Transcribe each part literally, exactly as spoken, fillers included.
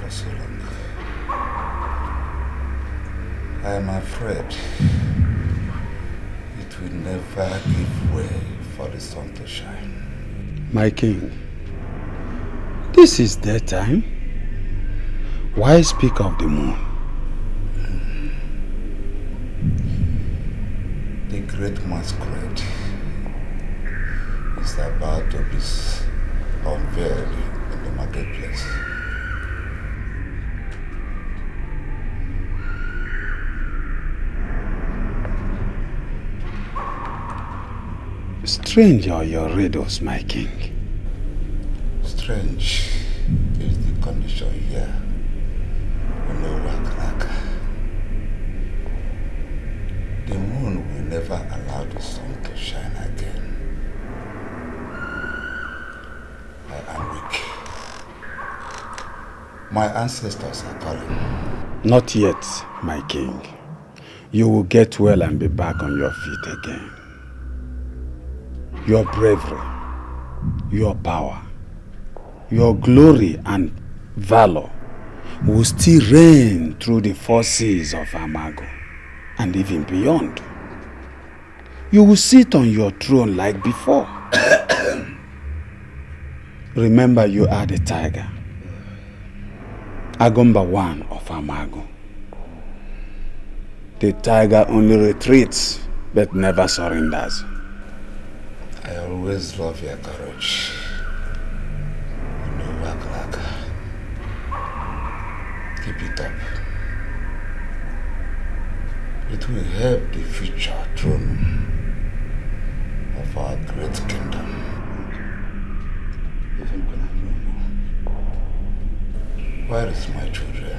for so long. I am afraid it will never give way for the sun to shine. My king, this is their time. Why speak of the moon? The great masquerade is about to be unveiled in the marketplace. Strange are your riddles, my king. Strange is the condition here. No work. The moon will never allow the sun to shine again. I am weak. My ancestors are calling. Not yet, my king. You will get well and be back on your feet again. Your bravery, your power, your glory and valor will still reign through the four seas of Amago and even beyond. You will sit on your throne like before. Remember, you are the tiger, Agumba one of Amago. The tiger only retreats but never surrenders. I always love your courage. You know, Wakalaka. Keep it up. It will help the future throne of our great kingdom. Where is my children?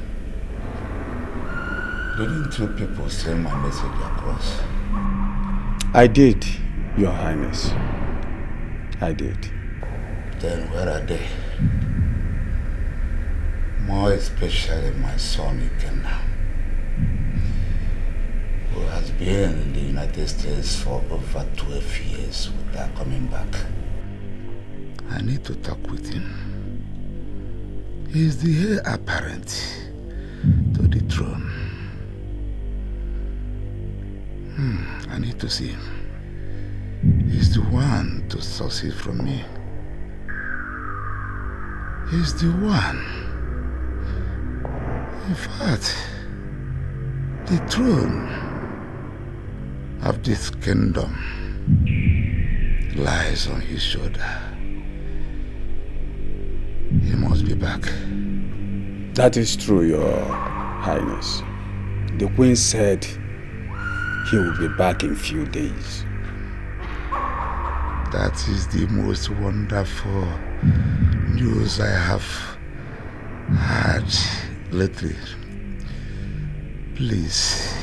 Didn't you people send my message across? I did, Your Highness. I did. Then where are they? More especially my son Ikenna, who has been in the United States for over twelve years without coming back. I need to talk with him. He is the heir apparent to the throne. Hmm, I need to see him. He's the one to succeed from me. He's the one. In fact, the throne of this kingdom lies on his shoulder. He must be back. That is true, Your Highness. The Queen said he will be back in few days. That is the most wonderful news I have heard lately. Please,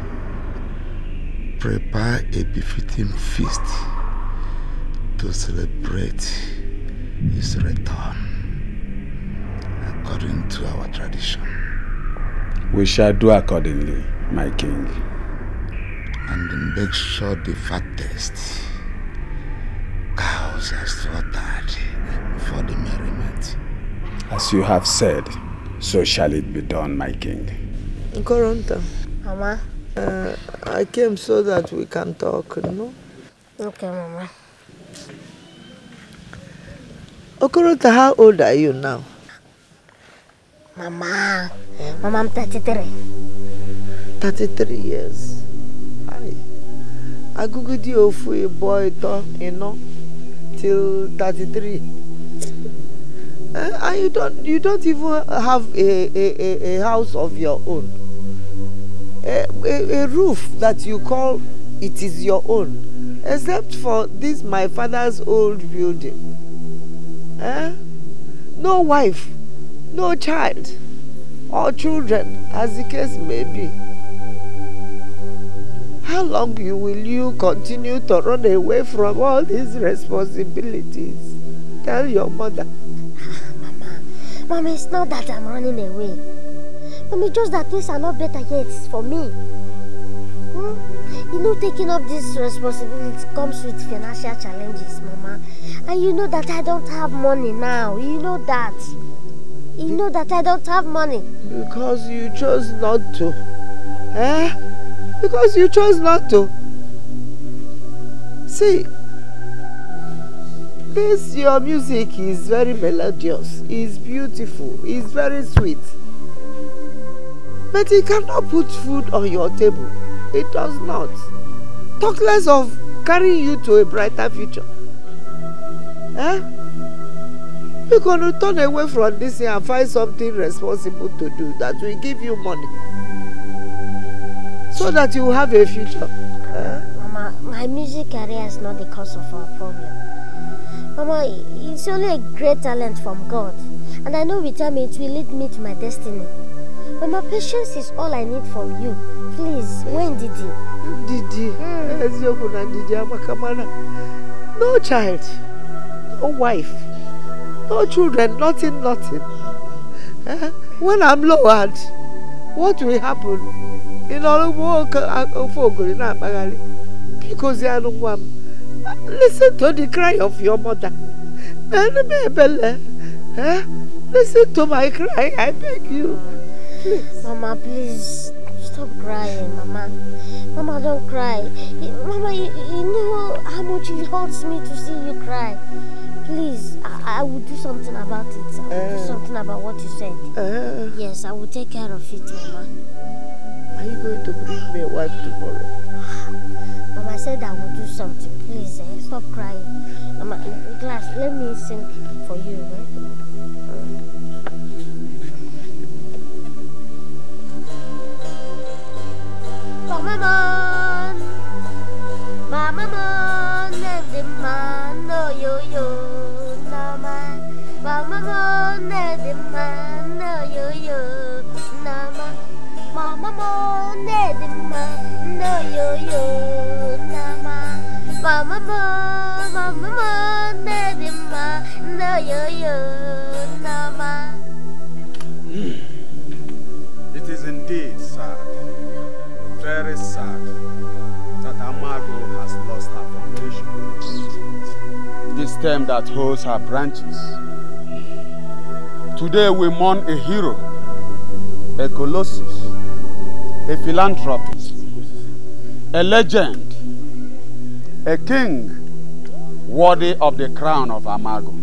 prepare a befitting feast to celebrate his return, according to our tradition. We shall do accordingly, my king. And make sure the fattest cows are slaughtered for the merriment. As you have said, so shall it be done, my king. Okoronta. Mama? Uh, I came so that we can talk, no? Okay, Mama. Okoronta, how old are you now? Mama, Mama, I'm thirty-three. thirty-three years. Hi. I googled you for a boy, you know, till thirty-three. Uh, and you don't, you don't even have a, a, a house of your own. A, a, a roof that you call it is your own. Except for this, my father's old building. Eh? No wife, no child, or children, as the case may be. How long you will you continue to run away from all these responsibilities? Tell your mother. Mama, Mama, it's not that I'm running away. Mama, just that things are not better yet for me. Hmm? You know, taking up this responsibility comes with financial challenges, Mama. And you know that I don't have money now. You know that. You know that I don't have money. Because you chose not to. Eh? Because you chose not to. See, this your music is very melodious, is beautiful, is very sweet. But it cannot put food on your table. It does not. Talk less of carrying you to a brighter future. Eh? We're going to turn away from this here and find something responsible to do that will give you money. So that you have a future. Eh? Mama, my music career is not the cause of our problem. Mama, it's only a great talent from God. And I know with time it will lead me to my destiny. Mama, patience is all I need from you. Please, when did you? Didi, mm. No child, no wife, no children, nothing, nothing. Eh? When I'm lowered, what will happen? In all because listen to the cry of your mother. Eh? Listen to my cry, I beg you. Please. Mama, please stop crying, Mama. Mama, don't cry. Mama, you, you know how much it hurts me to see you cry. Please, I, I will do something about it. I will uh, do something about what you said. Uh, yes, I will take care of it, Mama. Are you going to bring me a wife tomorrow? Mama, I said I will do something. Please, eh? Stop crying. Mama, Glass, let me sing for you, right? Mama man, mama man, and the man, no yo yo, no man. Mama man, and the man, no yo yo, no man. Mama man, and the man, no yo yo, no man. Mama man, mama man, and the man, no yo yo, no man. It is indeed sad. Very sad that Amago has lost her foundation. This stem that holds her branches. Today we mourn a hero, a colossus, a philanthropist, a legend, a king worthy of the crown of Amago.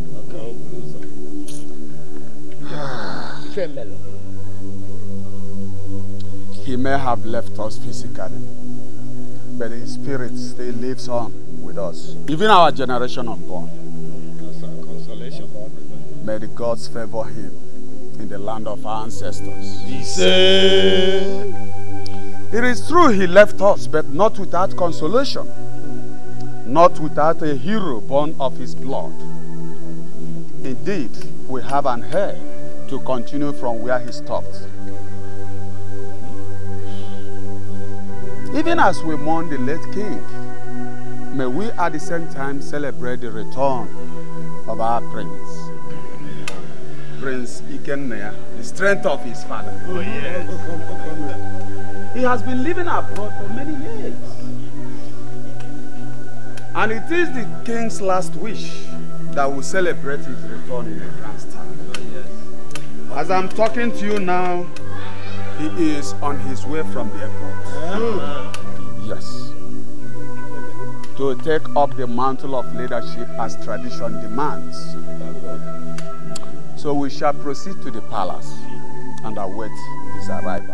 He may have left us physically, but his spirit still lives on with us. Even our generation unborn. May the gods favor him in the land of our ancestors. It is true he left us, but not without consolation. Not without a hero born of his blood. Indeed, we have an heir to continue from where he stopped. Even as we mourn the late king, may we at the same time celebrate the return of our prince. Prince Ikenna, the strength of his father. Oh yes. He has been living abroad for many years. And it is the king's last wish that will celebrate his return in a grand style. Oh yes. As I'm talking to you now, he is on his way from the airport. Yeah. Yes. To take up the mantle of leadership as tradition demands. So we shall proceed to the palace and await his arrival.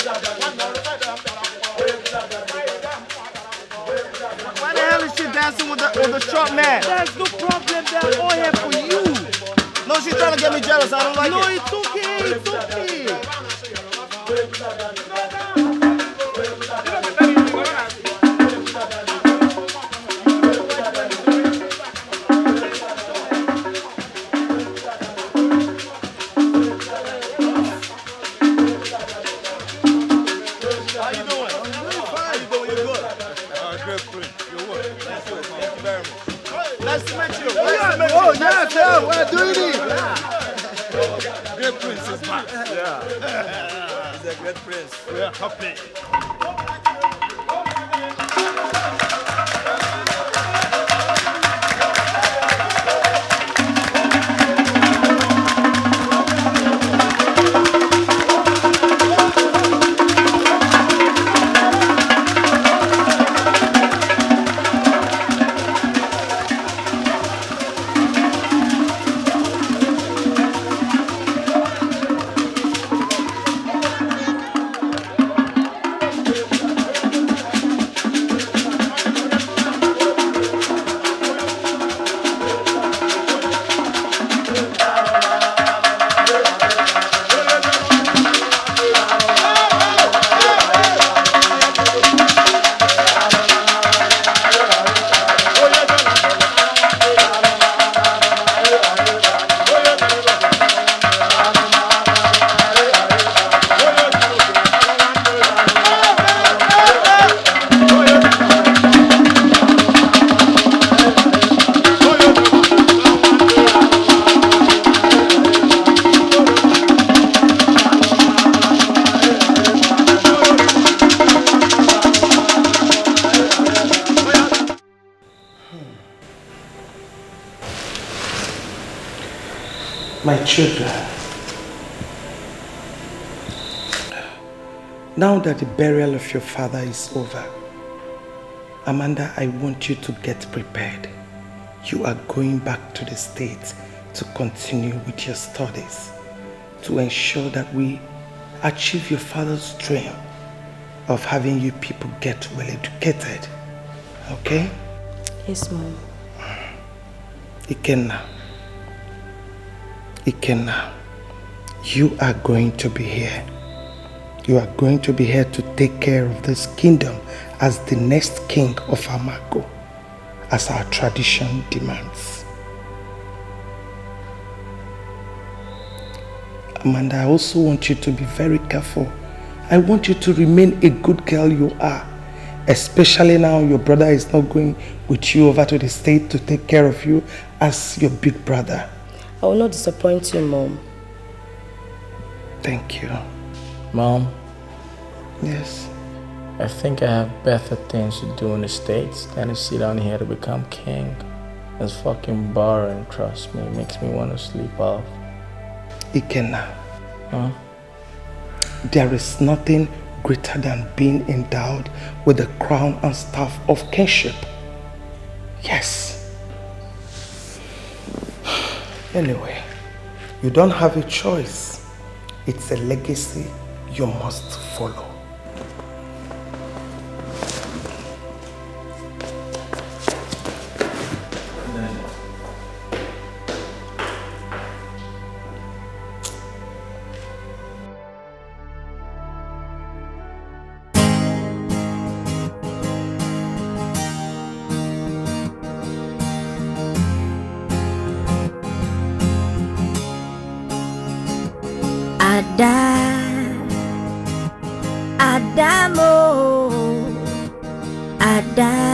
Why the hell is she dancing with the with the short man? There's no problem. They're all here for you. No, she's trying to get me jealous. I don't like no, it. No, it's okay. It's okay. Nice to meet you. Oh, yeah, man. Oh, yes, yeah, we're doing it. Yeah. Great prince is back. Yeah. He's a great prince. We are happy. My children, now that the burial of your father is over, Amanda, I want you to get prepared. You are going back to the States to continue with your studies, to ensure that we achieve your father's dream of having you people get well educated. Okay? Yes, Mom. Ikenna. Ikenna, you are going to be here. You are going to be here to take care of this kingdom as the next king of Amago, as our tradition demands. Amanda, I also want you to be very careful. I want you to remain a good girl you are, especially now your brother is not going with you over to the state to take care of you as your big brother. I will not disappoint you, Mom. Thank you. Mom? Yes? I think I have better things to do in the States than to sit down here to become king. It's fucking boring, trust me. It makes me want to sleep off. Ikenna. Huh? There is nothing greater than being endowed with the crown and staff of kingship. Yes. Anyway, you don't have a choice. It's a legacy you must follow. Ada, Adamo, Ada.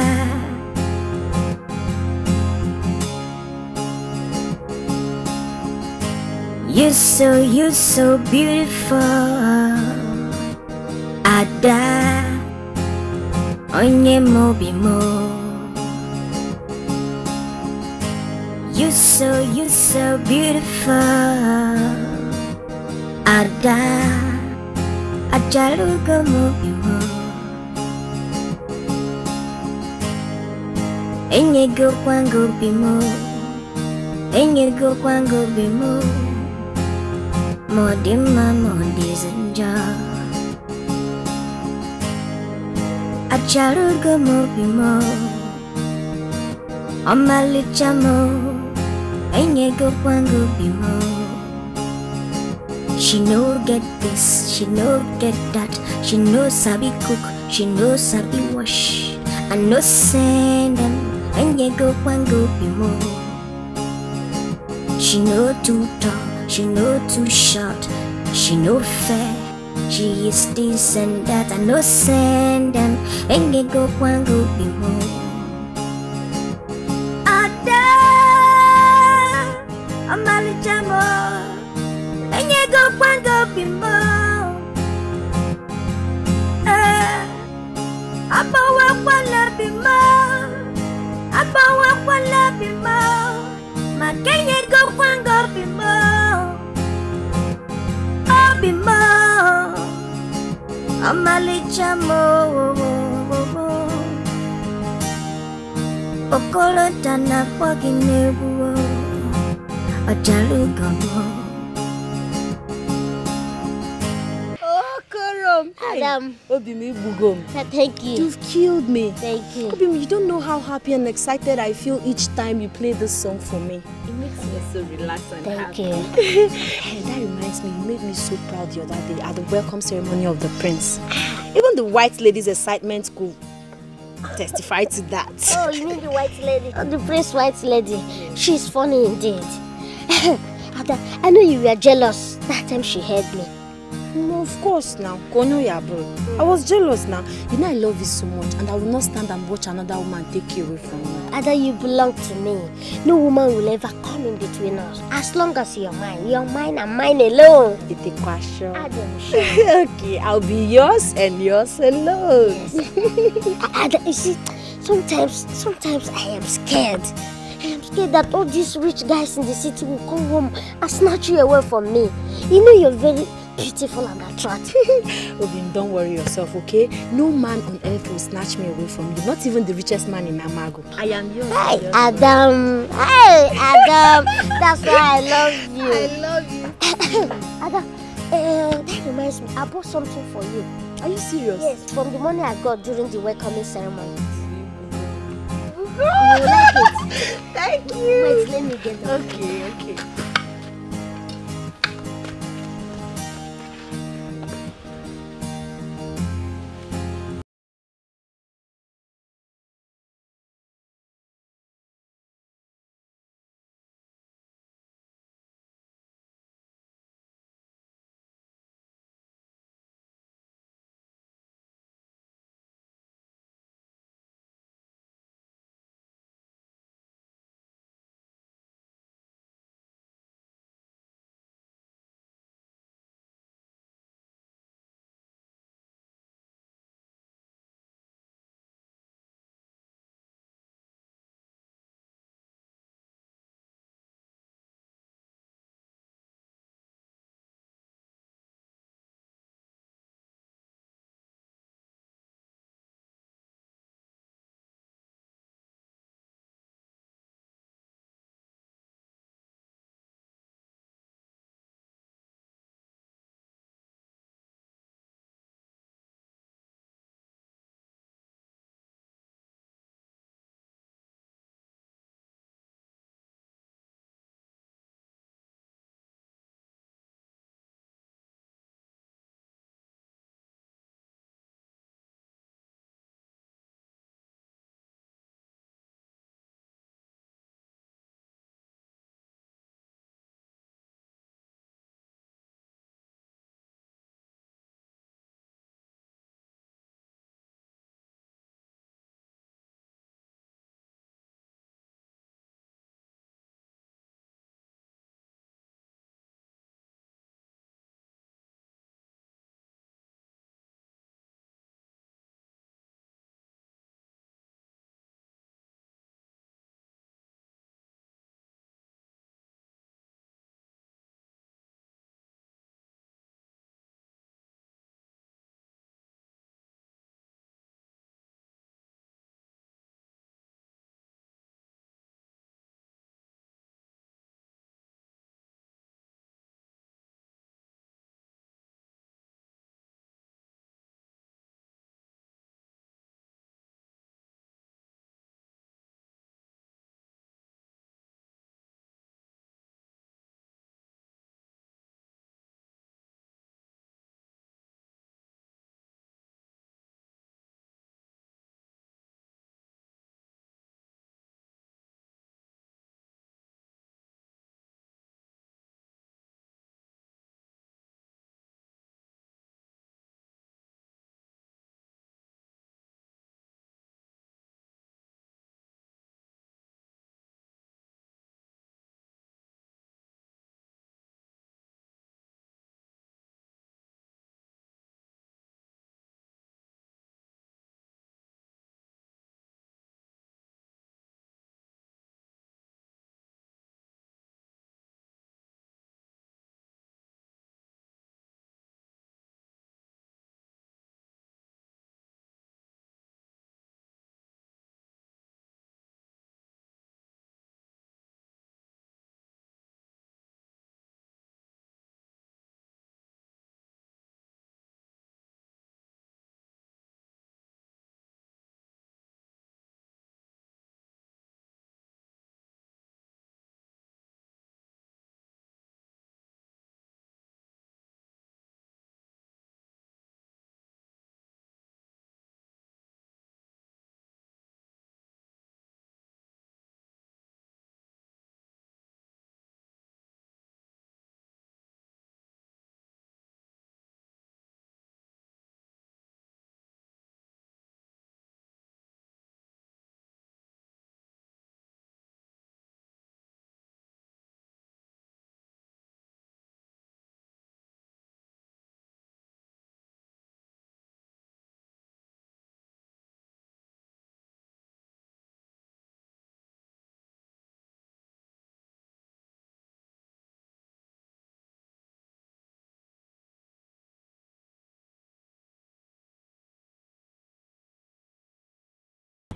You're so, you're so beautiful, Ada, onye mobimo. You're so, you're so beautiful, Ada, ajaluga mobimo. Enyego kwangu bimo, enyego kwangu bimo. Modima modizenja, Ajarugo mobimo Amalichamo Enyego kwango bimo. She no get this, she no get that. She no sabi cook, she no sabi wash. I no send them Enyego kwango bimo. She no too tall, she no too short. She no fair, she is this and that. I no send them Enyego kwango bimo. Amalichamo, Enyego kwango bimo. Eh, abawa kwala bimo, abawa kwala bimo. Makenyego kwango bimo, oh bimo. Amalichamo, Okoronta na kwaginebu. Oh, Korom. Adam. Obimi Bugom. Thank you. You've killed me. Thank you. Obimi, you don't know how happy and excited I feel each time you play this song for me. It makes me so relaxed and Thank happy. you. Hey, that reminds me, you made me so proud the other day at the welcome ceremony of the prince. Even the white lady's excitement could testify to that. Oh, you mean the white lady? Oh, the prince white lady. She's funny indeed. Ada, I know you were jealous that time she heard me. No, of course now. Konyo ya bro. I was jealous now. You know I love you so much and I will not stand and watch another woman take you away from me. Ada, you belong to me. No woman will ever come in between us. As long as you're mine. You're mine and mine alone. It's a question. Adam, sure. Okay, I'll be yours and yours alone. Yes. Ada, you see, sometimes, sometimes I am scared. I am scared that all these rich guys in the city will come home and snatch you away from me. You know you're very beautiful and attractive. Obin, don't worry yourself, okay? No man on earth will snatch me away from you. Not even the richest man in Amago. I am yours. Hey, Adam. Hey, Adam. That's why I love you. I love you. Adam, uh, that reminds me. I bought something for you. Are you serious? Yes, from the money I got during the welcoming ceremony. You like it? Thank you. Wait, let me get it. Okay, okay.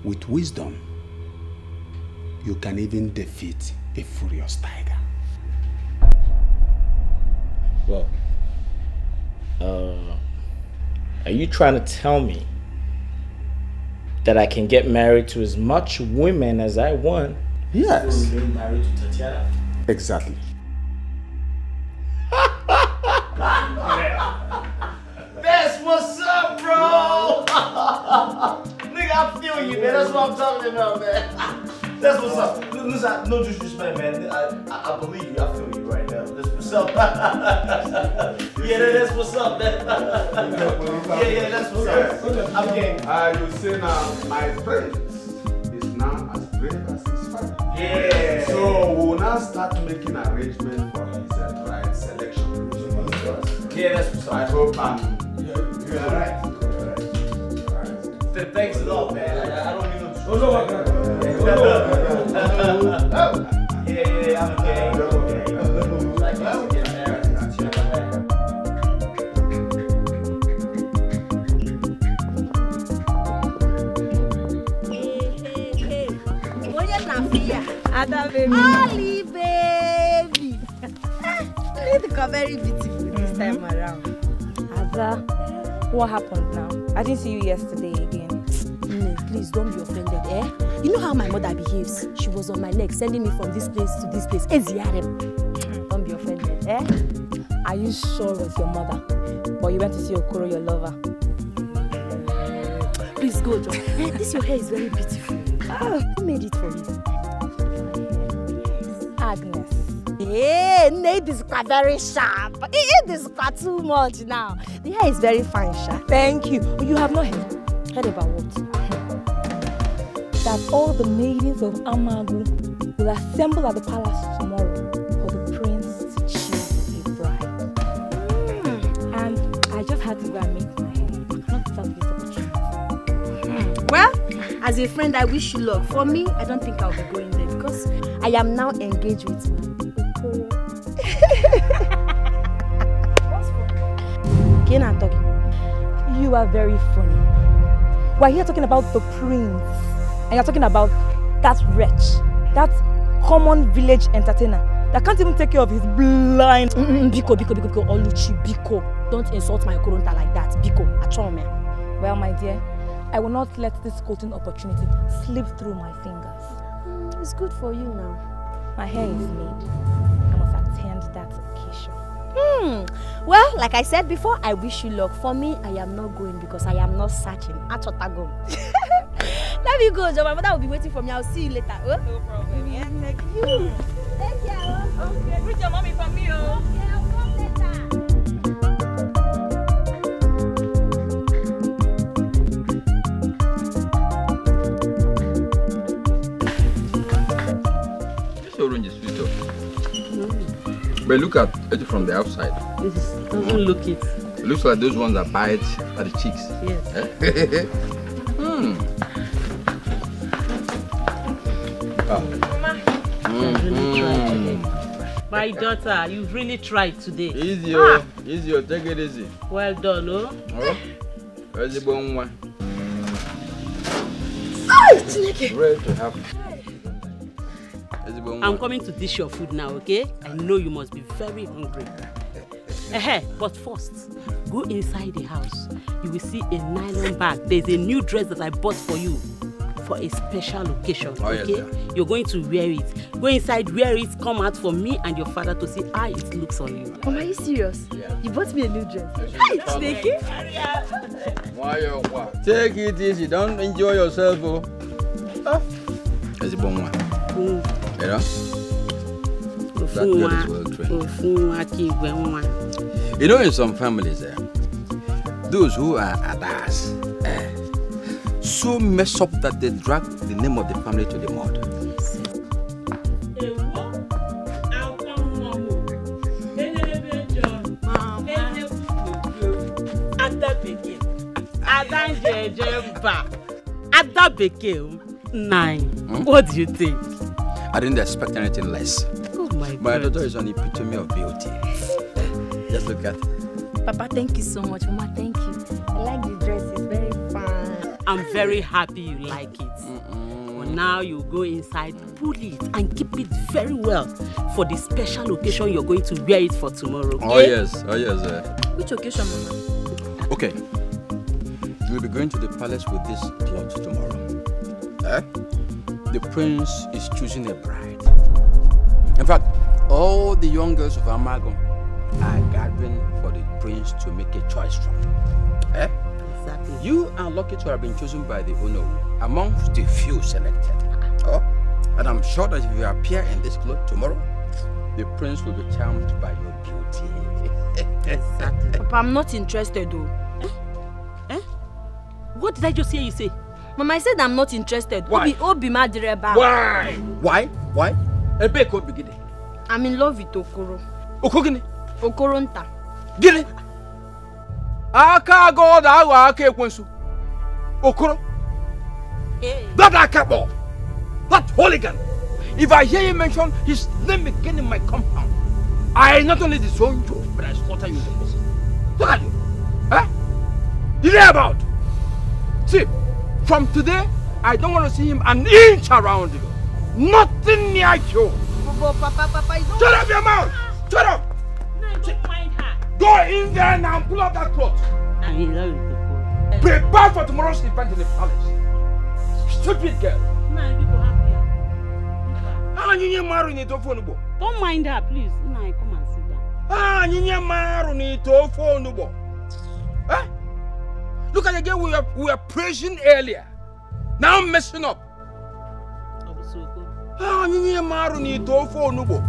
With wisdom, you can even defeat a furious tiger. Well, uh, are you trying to tell me that I can get married to as much women as I want? Yes. Being married to Tatiana? Exactly. That's what's up, bro! Nigga, I feel you, man. That's what I'm talking about, man. That's what's up. Listen, no disrespect, man. I, I, I believe you. I feel you right now. That's what's up. Yeah, that's what's up, man. Yeah, yeah, that's what's up. I'm game. Uh, you say now, my friend is now as brave as his father. Yeah. So we'll now start making arrangements for his uh, bride selection. Yeah, that's what's up. I hope I'm. You're all right. All right. Thanks a lot, man. I, I don't mean no. Oh, no, I can't. Yeah, yeah, I'm okay. I'm okay. Like, let's get married. Ada baby. Ali baby. Look very beautiful this time around. Ada, what happened now? I didn't see you yesterday again. No, please don't be offended, eh? You know how my mother behaves. She was on my neck, sending me from this place to this place. Don't be offended, eh? Are you sure it was your mother? Or you went to see Okoro, your lover? Please go, John. Eh, this your hair is very beautiful. Ah, who made it for you? Agnes. Hey, nay, this car very sharp. Hey, this car too much now. The hair is very fine, sharp. Thank you. You have not heard. Heard about what? That all the maidens of Amagu will assemble at the palace tomorrow for the prince to choose a bride. Mm. And I just had to go and make my hair. I cannot stop this opportunity. Mm. Well, as a friend, I wish you luck. For me, I don't think I'll be going there because I am now engaged with my Okoro. What's funny? Kenna talking. You are very funny. We're here talking about the prince. And you're talking about that wretch, that common village entertainer that can't even take care of his blind. Mm-mm, Biko, Biko, Biko, Biko, Oluchi, Biko. Don't insult my Okoronta like that, Biko. Achome. Well, my dear, I will not let this golden opportunity slip through my fingers. Mm, it's good for you now. My hair is made. I must attend that occasion. Hmm. Well, like I said before, I wish you luck. For me, I am not going because I am not searching. Achotago. Let me go, Joe. My mother will be waiting for me. I'll see you later. Oh? No problem. Yeah, thank you. Take care. Okay. Greet your mommy from me. Oh. Okay, I'll come later. This orange is sweet. Mm. But look at it from the outside. This doesn't look it. It looks like those ones that bite at the cheeks. Yes. Hmm. Mama, you've really tried today. My daughter, you've really tried today. Easy, oh. Ah. Easy, oh. Take it easy. Well done, oh. Oh. Where's the bone one? Ready to have. I'm coming to dish your food now, okay? I know you must be very hungry. Eh, but first, go inside the house. You will see a nylon bag. There's a new dress that I bought for you for a special occasion, oh, okay? Yes, you're going to wear it. Go inside, wear it, come out for me and your father to see how it looks on you. Mama, are you serious? Yeah. You bought me a new dress. Hi, Snakey. Why you what? Take it easy. Don't enjoy yourself, oh. Ah. That's a bon one. Mm. You know? That girl is well trained. You know, in some families, eh, those who are adas, eh, so mess up that they drag the name of the family to the mud. Nine. Hmm? What do you think? I didn't expect anything less. Oh my God. My daughter is an epitome of beauty. Just look at it. Papa, thank you so much. Mama, thank you. I like the dress. It's very fun. I'm very happy you like it. Mm-mm. But now you go inside, pull it, and keep it very well for the special occasion you're going to wear it for tomorrow. Okay? Oh yes, oh yes. Uh... Which occasion, Mama? Okay. You'll be going to the palace with this cloth tomorrow. Eh? The prince is choosing a bride. In fact, all the young girls of Amago are gathering for the prince to make a choice from. Eh? Exactly. You are lucky to have been chosen by the Owoh amongst the few selected. Oh, and I'm sure that if you appear in this cloth tomorrow, the prince will be charmed by your beauty. Exactly. Papa, I'm not interested though. Eh? Eh? What did I just hear you say? Mama, I said I'm not interested. Why? Obi, Obi Madireba. Why? Why? Why? Ebe ko bigide. I'm in love with Okoro. Okogini? Okoronta. Gini? Aka God awa aka ekwensu. Okoro? Hey. That Akabo! That hooligan! If I hear you mention his name again in my compound, I not only disown you, but I slaughter you in the process. Look at you! Huh? You hear about? See, from today, I don't want to see him an inch around you. Nothing near you. Papa, Papa, Papa, you don't... Shut up your mouth! Shut up! No, don't mind her. Go in there now and pull out that cloth. I'm in love with the Prepare for tomorrow's event in the palace. Stupid girl. No, people happy. Ah, you maru ni to phone bo. Don't mind her, please. No, come and sit down. Ah, you maru ni to phone bo. Eh? Look at the girl we were, we were praising earlier. Now I'm messing up. Ah, you maru ni to phone bo.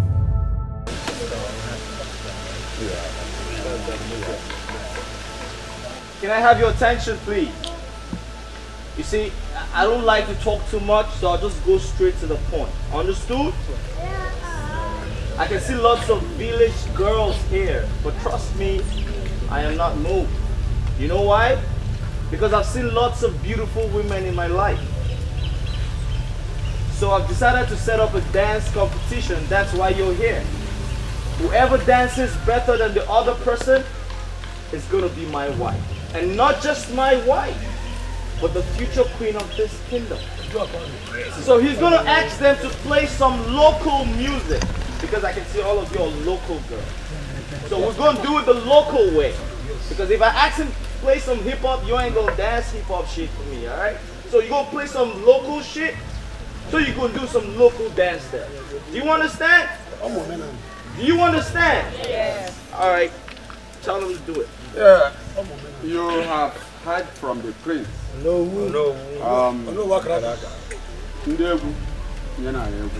Can I have your attention, please? You see, I don't like to talk too much, so I'll just go straight to the point. Understood? I can see lots of village girls here, but trust me, I am not moved. You know why? Because I've seen lots of beautiful women in my life. So I've decided to set up a dance competition. That's why you're here. Whoever dances better than the other person is gonna be my wife. And not just my wife, but the future queen of this kingdom. So he's gonna ask them to play some local music, because I can see all of you are local girls. So we're gonna do it the local way. Because if I ask him to play some hip hop, you ain't gonna dance hip hop shit for me, alright? So you're gonna play some local shit, so you're gonna do some local dance there. Do you understand? Do you understand? Yes. Alright, tell them to do it. Yeah. You have heard from the prince. No, no. Um, no, what Ndebu, Yana Ebu.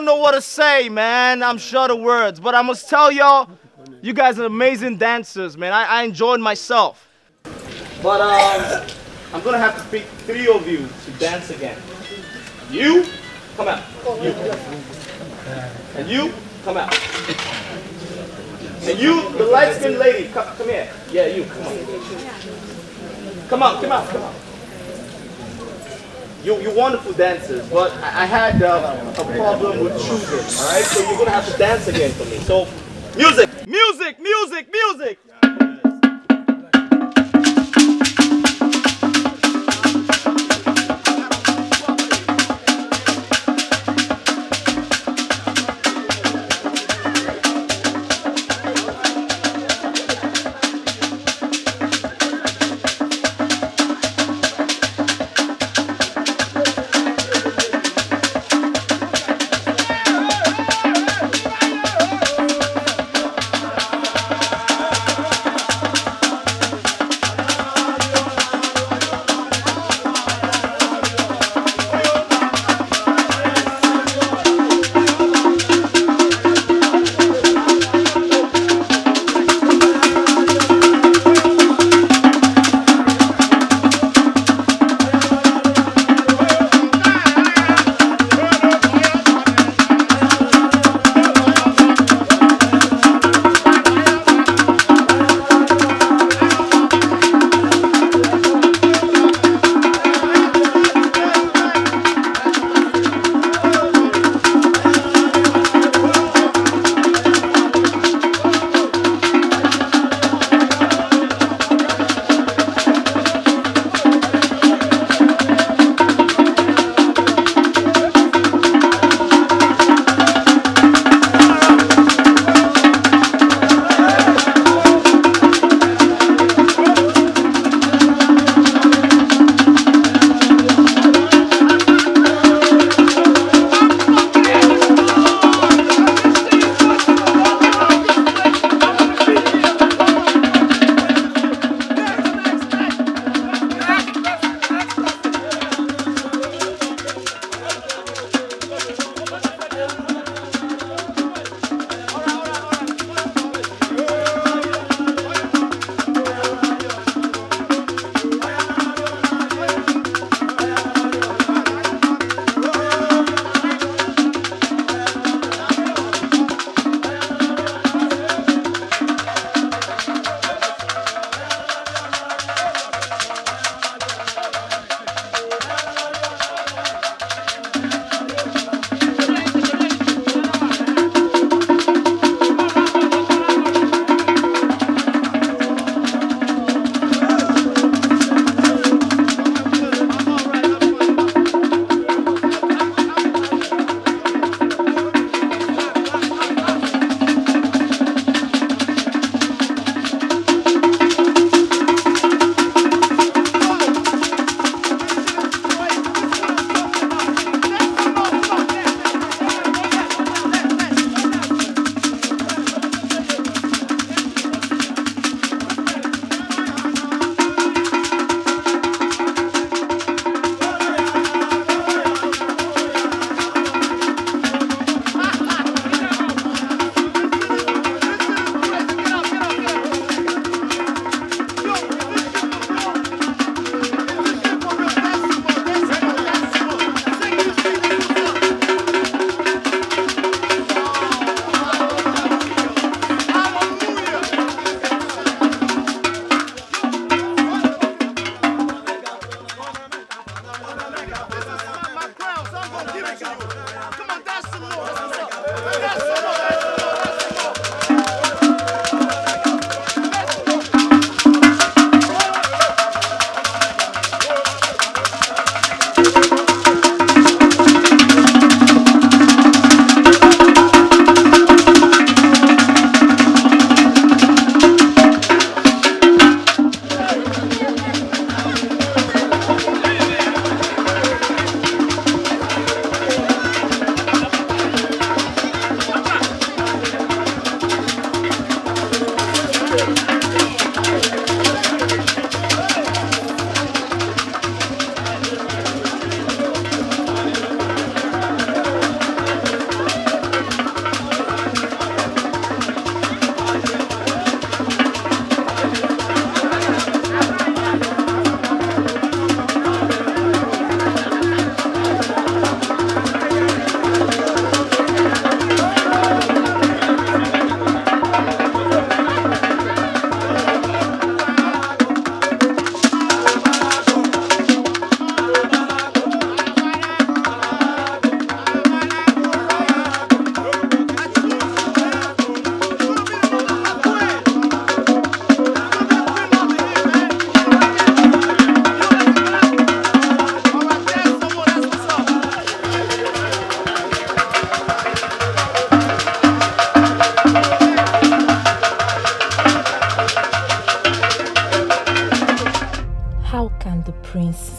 know what to say, man. I'm short of words. But I must tell y'all, you guys are amazing dancers, man. I, I enjoyed myself. But um, I'm gonna have to pick three of you to dance again. You, come out. You. And you, come out. And you, the light-skinned lady, come, come here. Yeah, you, come on. Come out, come out, come out. You, you wonderful dancers, but I, I had uh, a problem with choosing, all right? So you're gonna have to dance again for me. So, music, music, music, music.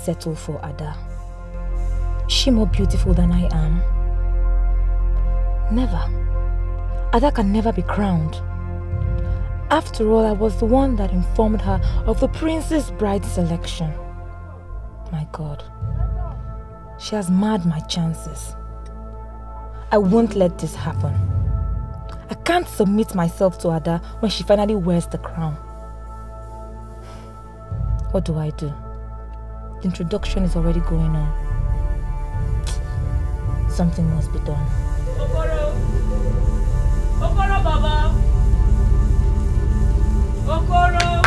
settle for Ada? Is she more beautiful than I am? Never. Ada can never be crowned. After all, I was the one that informed her of the prince's bride selection. My God. She has marred my chances. I won't let this happen. I can't submit myself to Ada when she finally wears the crown. What do I do? The introduction is already going on. Something must be done. Okoro! Okoro, Baba! Okoro!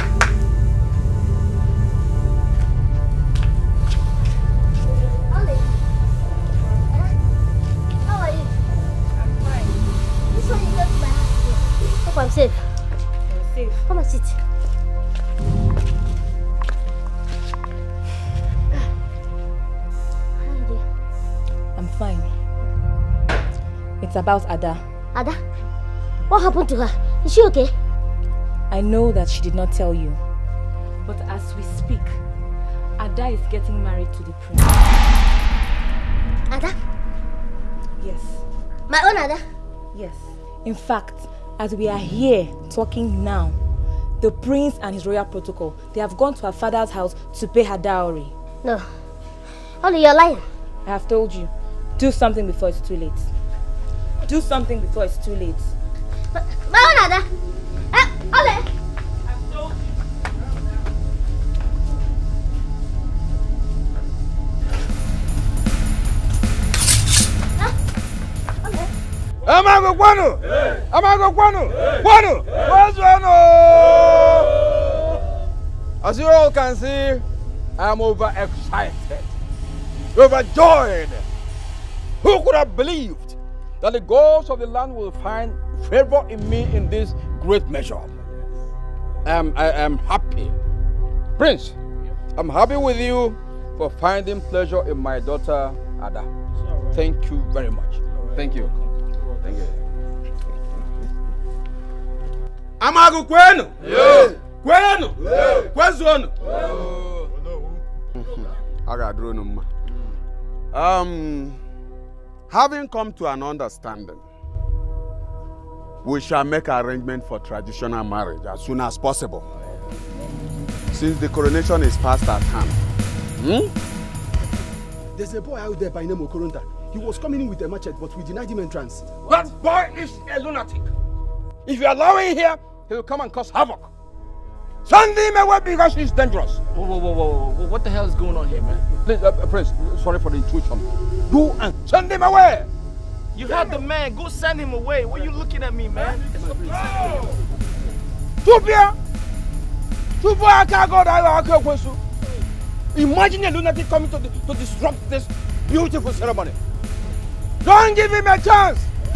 Ollie. How are you? I'm fine. This one you go to my house. Hope I'm safe. I'm safe. Come and sit. How are you doing? I'm fine. It's about Ada. Ada? What happened to her? Is she okay? I know that she did not tell you. But as we speak, Ada is getting married to the prince. Ada? Yes. My own Ada? Yes. In fact, as we are here talking now, the prince and his royal protocol, they have gone to her father's house to pay her dowry. No. Ollie, you're lying. I have told you. Do something before it's too late. Do something before it's too late. My, my own Ada? Eh, Ollie! I've told you. Huh? Ollie? Amago Kwano! Amago Kwano! Kwano! Where's Kwano? As you all can see, I am overexcited, overjoyed. Who could have believed that the gods of the land will find favor in me in this great measure? Um, I am happy. Prince, I'm happy with you for finding pleasure in my daughter, Ada. Thank you very much. Thank you. Thank you. Amagu Kwenu! Kwenu! Kwezuonu! Um, having come to an understanding, we shall make arrangement for traditional marriage as soon as possible, since the coronation is fast at hand. Hmm? There's a boy out there by name Okoronta. He was coming in with a machete, but we denied him entrance. That boy is a lunatic. If you allow him here, he will come and cause havoc. Send him away because he's dangerous. Whoa, whoa, whoa, whoa, whoa. What the hell is going on here, man? Please, uh, Prince, sorry for the intrusion. Go and send him away. You had the man. Go send him away. Why are you looking at me, man? Tupia! Tupia, I can't go there. Imagine a lunatic coming to, to disrupt this beautiful ceremony. Don't give him a chance.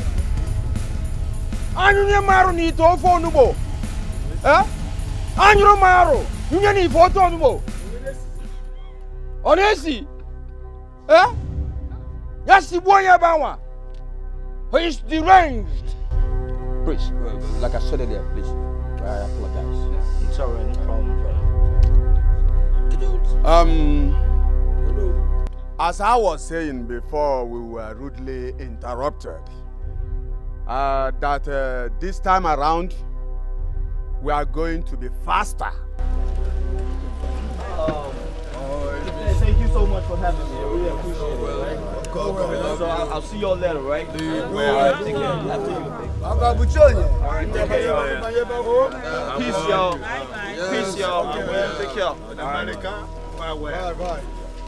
Anyunya maru ni to for nubo. Eh? Anyuro maru. Nyunya ni for to nubo. Honestly. Eh? Yes, the boy bawa. He is deranged. Please, uh, like I said earlier, please. I apologize. It's alright, no problem, brother. Um, as I was saying before, we were rudely interrupted. Uh, that uh, this time around, we are going to be faster. Um, thank you so much for having me. I really appreciate it. Right? So I'll, I'll see y'all later, right? All right, take care. After you. All right, take care. Peace, y'all. Peace, y'all. Take care. All right. Bye, bye.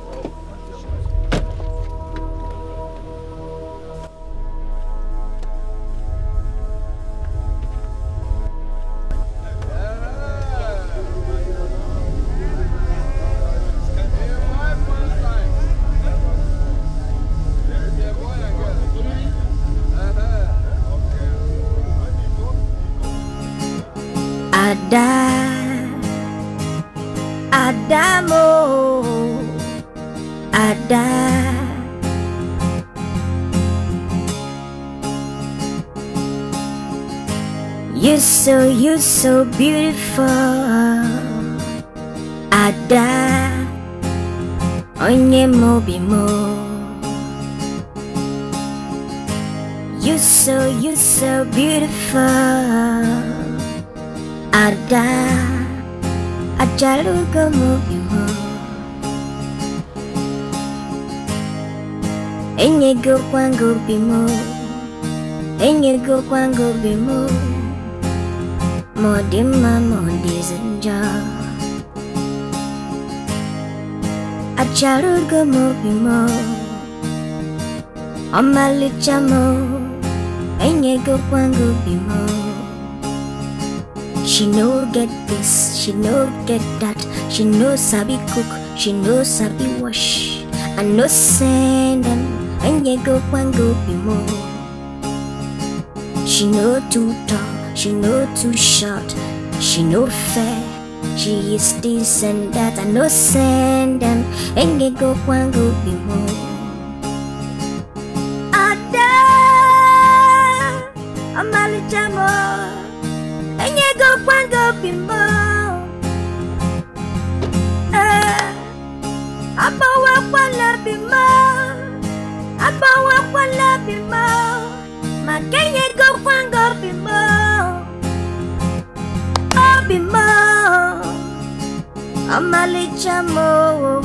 Ada, Adamo, Ada. You're so, you're so beautiful, Ada. onye mobi mo. You so, you so beautiful. Ada, ajalugo mobi mo. Enye go kwango bimo, enye go kwango bimo. Modima modizenja. Ajalugo mobi mo. Omalichamo, enye go kwango bimo. She no get this, she no get that. She no sabi cook, she no sabi wash. I no send them. And you go and go be more. She no too tall, she no too short, she no fair, she is this and that. I no send them. And you go and go be more. Ada, I'm a little more. And you go and go be more. Ah, I'm a one be more. Abawa kwala bimo, makenye go kwango bimo, oh bimo, amalicha mo,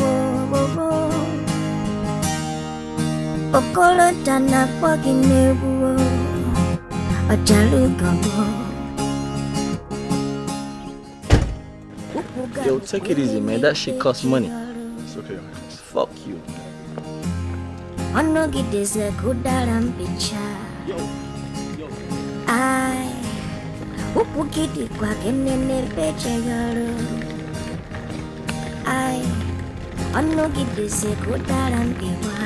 Okoronta na poginebu, ajalugo. Yo, take it easy, man. That shit costs money. It's okay. Fuck you. Ono gideze kudaram picha. Ai, upu gidi kwa kenene peche garo. Ai, ono gideze kudaram piwa.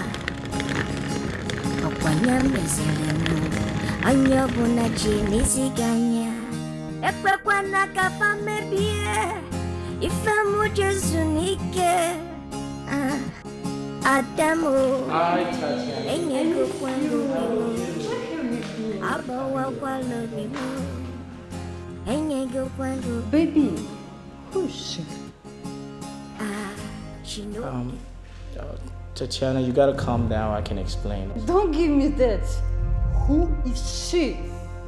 Okwanya mezelemu, anyo buna jini ziganya. Ekwe kwa nakafa mebie, ifemu jesu nike. Ah. Adamu, enye go kwango bimo, abawa kwalo bimo, enye go kwango. Baby, who's she? Ah, she knows. Um, uh, Tatiana, you gotta calm down. I can explain. Don't give me that. Who is she?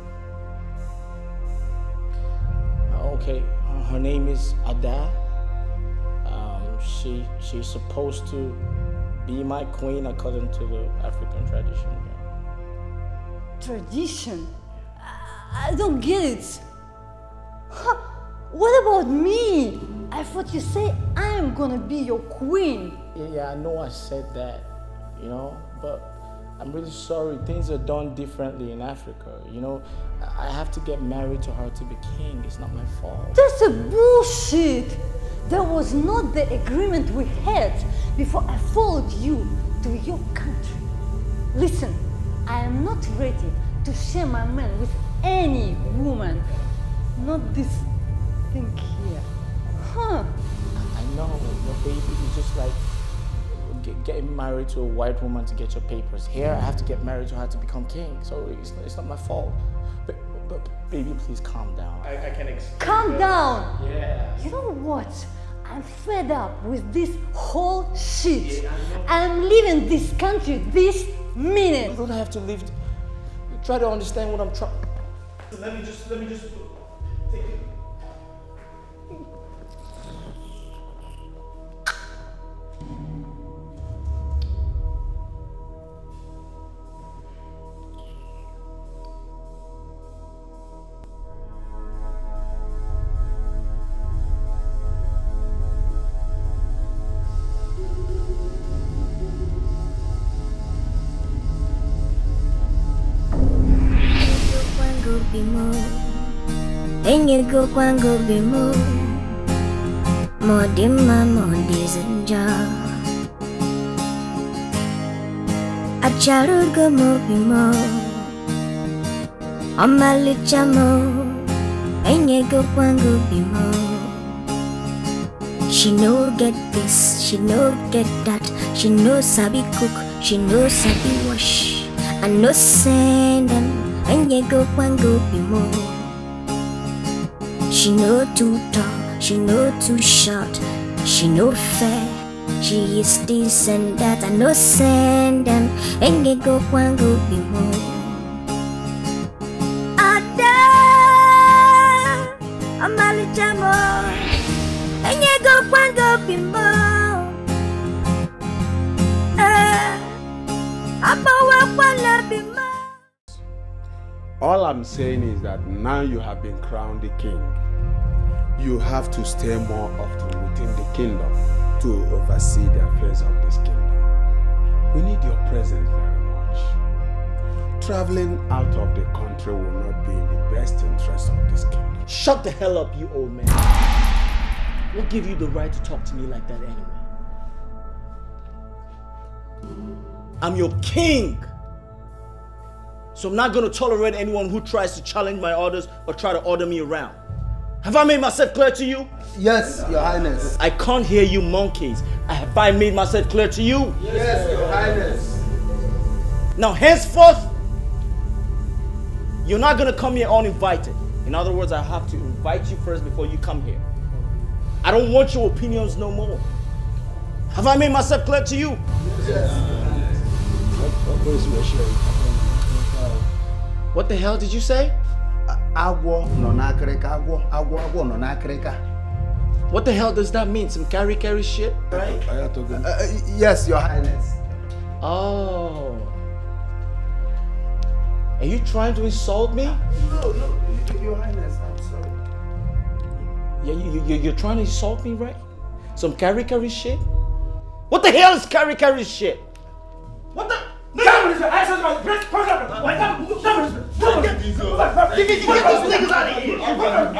Uh, okay, uh, her name is Ada. Um, she she's supposed to be my queen according to the African tradition. Tradition? I don't get it. Huh. What about me? I thought you said I'm gonna be your queen. Yeah, yeah, I know I said that, you know, but I'm really sorry. Things are done differently in Africa, you know. I have to get married to her to be king. It's not my fault. That's a bullshit. That was not the agreement we had before I followed you to your country. Listen, I am not ready to share my man with any woman. Not this thing here. Huh? I know, but baby, it's just like get, getting married to a white woman to get your papers. Here, I have to get married to her to become king, so it's, it's not my fault. But, but baby, please calm down. I, I can explain. Calm better. down! Yeah. You know what? I'm fed up with this whole shit. Yeah, I'm leaving this country this minute. You don't have to leave. Try to understand what I'm trying. Let me just, let me just take it. Enye go kwango bimo, modima modizenja. Acharugo mo bimo, omalichamo. Enye go kwango bimo. She no get this, she no get that. She no sabi cook, she no sabi wash. I no send them. Enye go kwango bimo. She no too tall, she no too short, she no fair, She is this and that, I no send them. And they go one go be more. Ada, Amali Jamo. And they go one go be more. Eh, Abawa one be more. All I'm saying is that now you have been crowned the king. You have to stay more often within the kingdom to oversee the affairs of this kingdom. We need your presence very much. Traveling out of the country will not be in the best interest of this kingdom. Shut the hell up, you old man. What gave you the right to talk to me like that anyway? I'm your king. So I'm not going to tolerate anyone who tries to challenge my orders or try to order me around. Have I made myself clear to you? Yes, Your Highness. I can't hear you monkeys. Have I made myself clear to you? Yes, Your Highness. Now henceforth, you're not going to come here uninvited. In other words, I have to invite you first before you come here. I don't want your opinions no more. Have I made myself clear to you? Yes. What the hell did you say? Agwo no nakreka, agwo, agwo, agwo no nakreka. What the hell does that mean? Some carry carry shit, right? Uh, uh, yes, Your Highness. Oh. Are you trying to insult me? No, no, Your Highness, I'm sorry. Yeah, you, you, you're trying to insult me, right? Some carry carry shit? What the hell is carry carry shit? What the? Get these niggas out of here!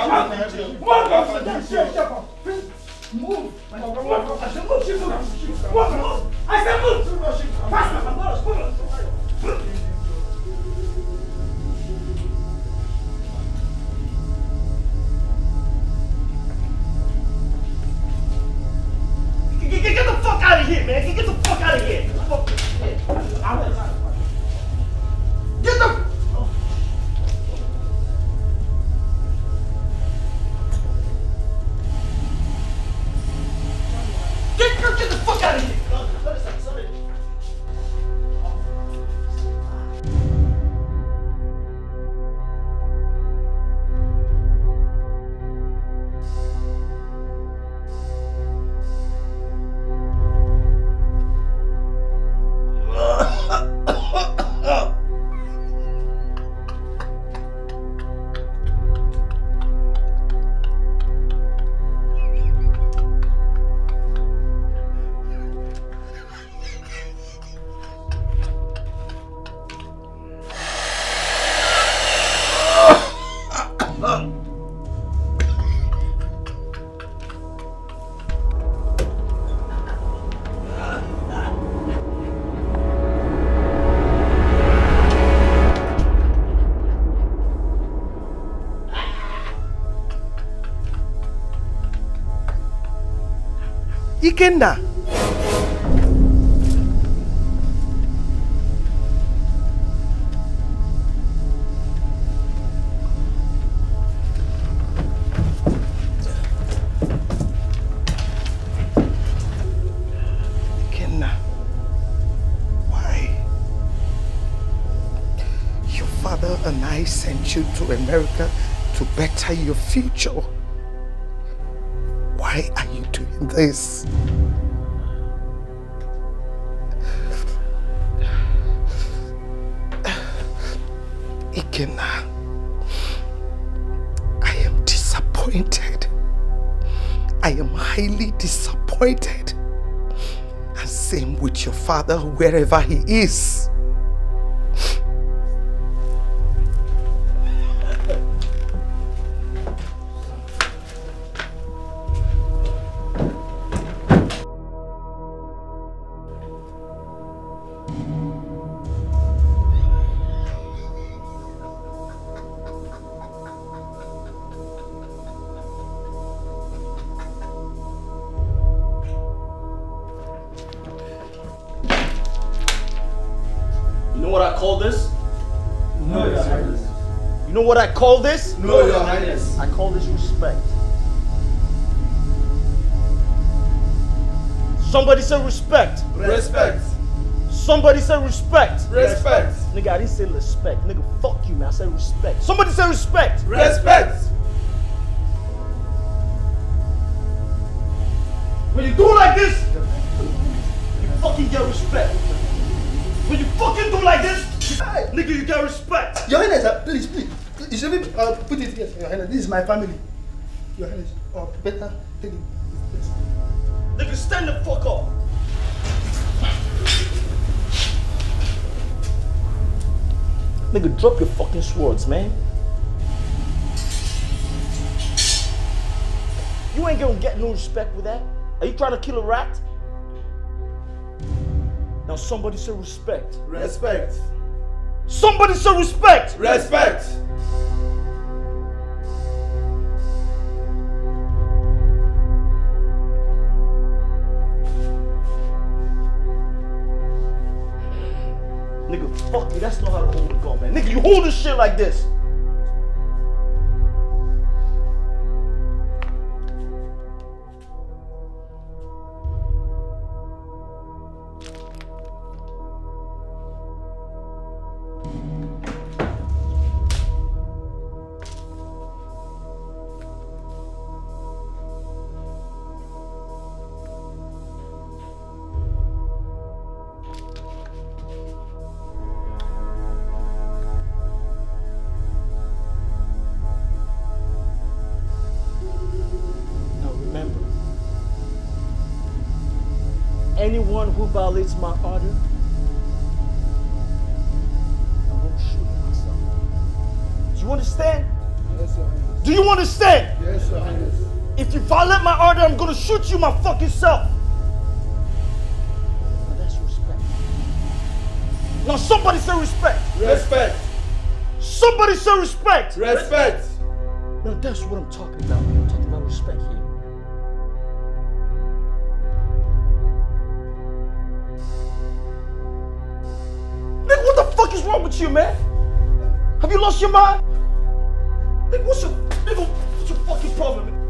Move! I said move! I said move! Get, get the fuck out of here, man! Get the fuck out of here! Get the... Get, get the fuck out of here! Ikenna. Ikenna. Why? Your father and I sent you to America to better your future. Why are you doing this? Ikenna, I am disappointed. I am highly disappointed. And same with your father, wherever he is. What I call this? No, Your Highness. I call this respect. Somebody say respect. Respect. Somebody say respect. Respect. Nigga, I didn't say respect. Nigga, fuck you, man. I said respect. Somebody say respect. Respect. When you do like this, you fucking get respect. When you fucking do like this, nigga, you get respect. Your Highness, uh, please, please. You should be, uh, put it here, Your Highness. This is my family. Your Highness, oh, better take it. Nigga, stand the fuck up. Nigga, drop your fucking swords, man. You ain't gonna get no respect with that. Are you trying to kill a rat? Now somebody say respect. Respect. Somebody say respect. Respect. Nigga, fuck you. That's not how to hold a gun, man. Nigga, you hold this shit like this. Anyone who violates my order, I won't shoot myself. Do you understand? Yes, Your Highness. Do you understand? Yes, Your Highness. If you violate my order, I'm gonna shoot you my fucking self. Now that's respect. Now somebody say respect. Respect. Somebody say respect. Respect. Now that's what I'm talking about. I'm talking about respect here. Nigga, what the fuck is wrong with you, man? Have you lost your mind? Nigga, what's your, nigga, what's your fucking problem, man?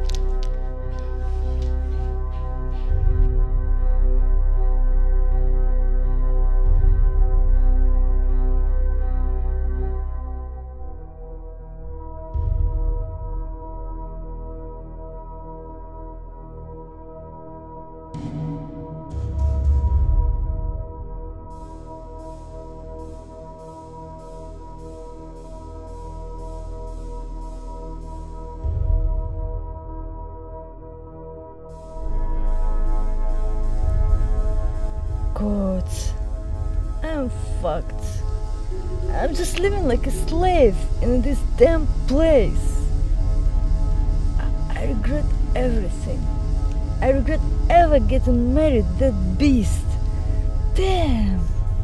God, I'm fucked. I'm just living like a slave in this damn place. I, I regret everything. I regret ever getting married, that beast. Damn.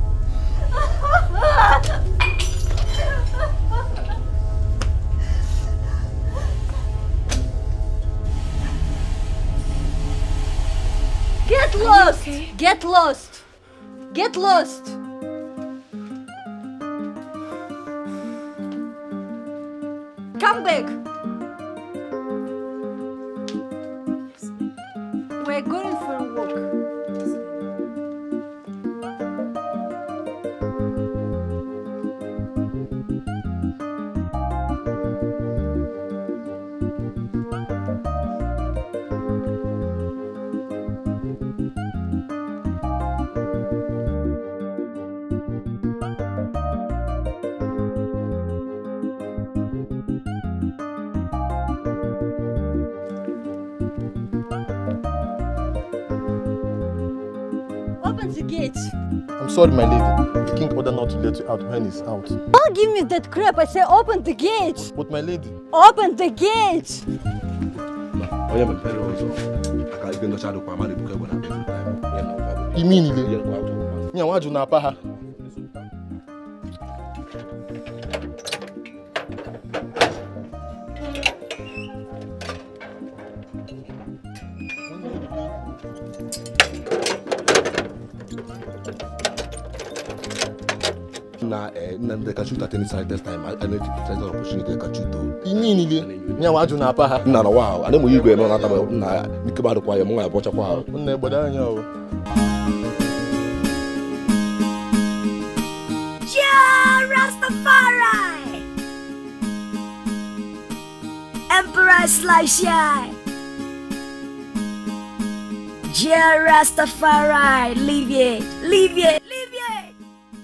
Get lost! Get lost! Get lost! Come back! We're going for a walk. Open the gate. I'm sorry, my lady. The king ordered not to let you out when he's out. Don't give me that crap. I say open the gate. But my lady. Open the gate. Immediately. Yeah, why do you not pay her? Nah, eh, they can shoot at any side this time. I, I need to try the opportunity they can shoot to. Immediately. Yeah, why do you not pay her? Nah, wow. I don't know you go on that. Nah, you can't buy the choir. I'm going to watch a choir. I'm not bad, Empress like shy. Dear Rastafari, leave it, leave it, leave it.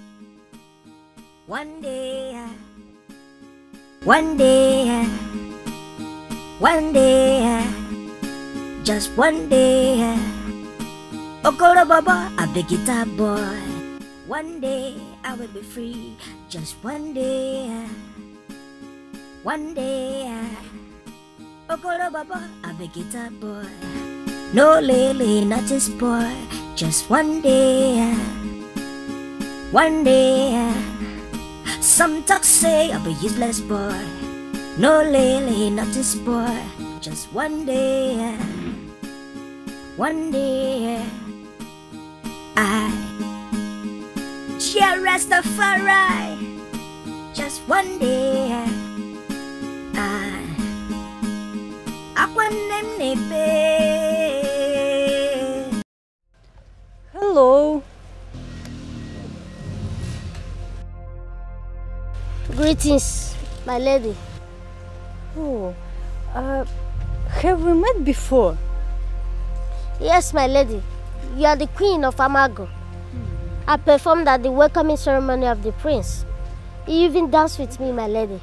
One day, one day, one day, just one day. Okoro Baba, a big guitar boy. One day I will be free, just one day. One day, Okoro Baba, a big guitar boy. No lily, nothing spoil, just one day. One day, some talk say I'll be useless boy. No lily, nothing spoil, just one day. One day, I shall Rastafari. Just one day, I I want them nebe. Hello. Greetings, my lady. Oh, uh, have we met before? Yes, my lady. You are the queen of Amago. I performed at the welcoming ceremony of the prince. You even danced with me, my lady.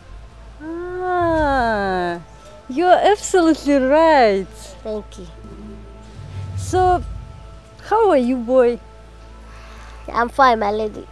Ah, you're absolutely right. Thank you. So, how are you, boy? I'm fine, my lady.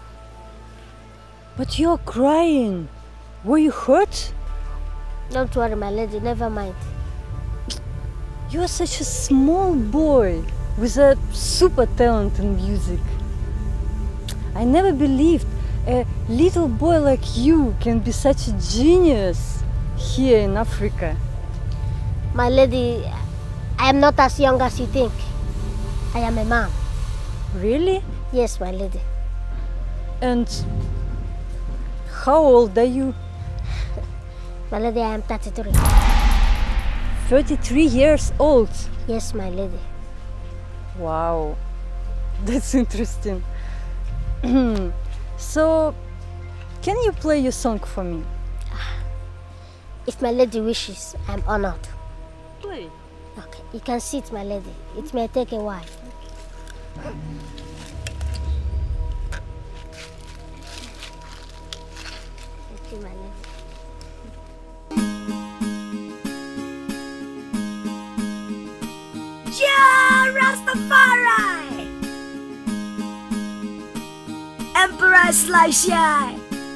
But you're crying. Were you hurt? Don't worry, my lady. Never mind. You're such a small boy with a super talent in music. I never believed a little boy like you can be such a genius here in Africa. My lady, I am not as young as you think. I am a man. Really? Yes, my lady. And how old are you? My lady, I am thirty-three. thirty-three years old? Yes, my lady. Wow, that's interesting. So, can you play your song for me? If my lady wishes, I'm honored. Play. Okay, you can sit, my lady. It may take a while. Thank you, my lady. Yeah, Rastafari. Empress like shy.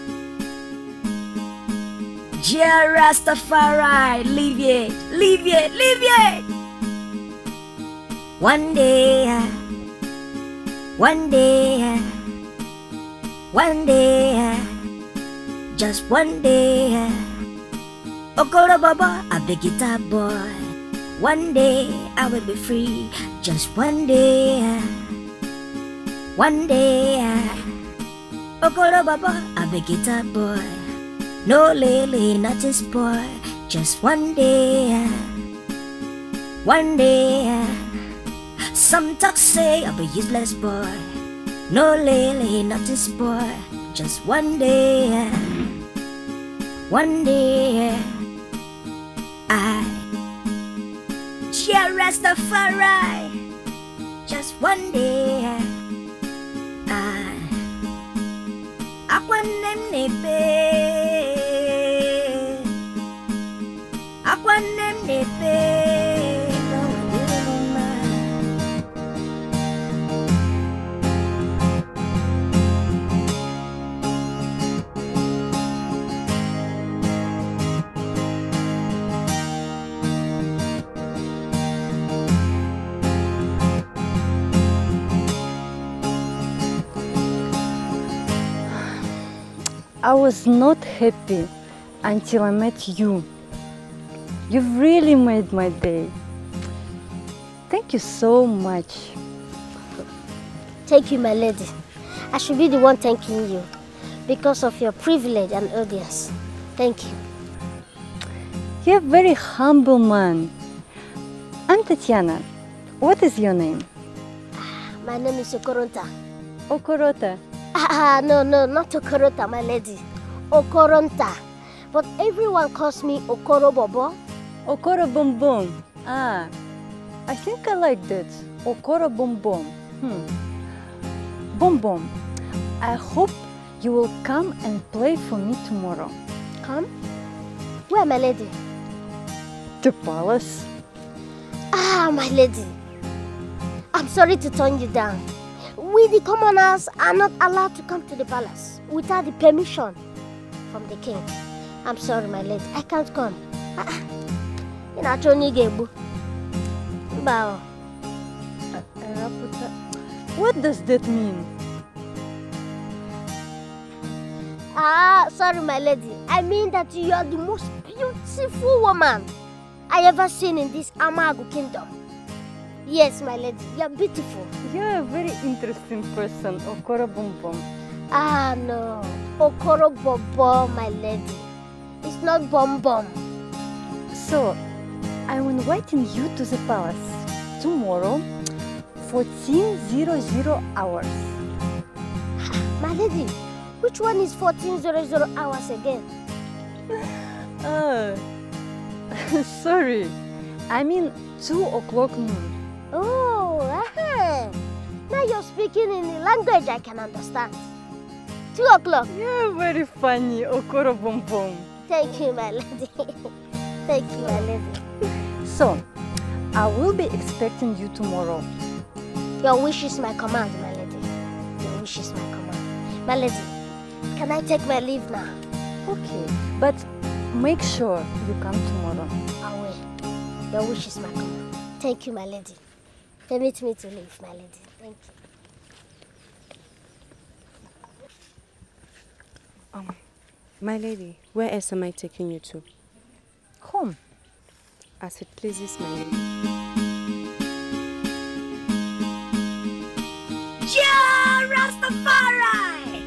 Yeah, Rastafari, leave it, leave it, leave it. One day, one day, one day, just one day. Okoro Baba, a big guitar boy. One day I will be free, just one day. One day, Okoro Baba, a big guitar boy. No lily, nothing spoil, just one day. One day, some talk say I'll be useless boy. No lily, nothing spoil, just one day. One day, I shall Rastafari. Just one day, I I want them nebe. I want them nebe. I was not happy until I met you. You've really made my day. Thank you so much. Thank you, my lady. I should be the one thanking you because of your privilege and audience. Thank you. You're a very humble man. I'm Tatiana. What is your name? My name is Okoronta. Okoronta. Ah, no, no, not Okoronta, my lady. Okoronta. But everyone calls me Okoro Bobo Okoro Bom Bom. Ah, I think I like that. Okoro Bom Bom. Hmm. Bom Bom, I hope you will come and play for me tomorrow. Come? Where, my lady? The palace. Ah, my lady. I'm sorry to turn you down. We, the commoners, are not allowed to come to the palace without the permission from the king. I'm sorry, my lady. I can't come. You're not only Gebu. Bow. What does that mean? Ah, sorry, my lady. I mean that you are the most beautiful woman I ever seen in this Amagu kingdom. Yes, my lady, you're beautiful. You're a very interesting person, Okoro Bom Bom. Ah, no. Okoro Bom Bom, my lady. It's not Bom Bom. So, I'm inviting you to the palace tomorrow, fourteen hundred hours. My lady, which one is fourteen hundred hours again? Ah, sorry. I mean two o'clock noon. Oh, uh-huh. Now you're speaking in a language I can understand. Two o'clock. You're very funny, Okoro Bom Bom. Thank you, my lady. Thank you, my lady. So, I will be expecting you tomorrow. Your wish is my command, my lady. Your wish is my command. My lady, can I take my leave now? Okay, but make sure you come tomorrow. I will. Your wish is my command. Thank you, my lady. Permit me to leave, my lady. Thank you. Um, my lady, where else am I taking you to? Home. As it pleases my lady. Ja Rastafari!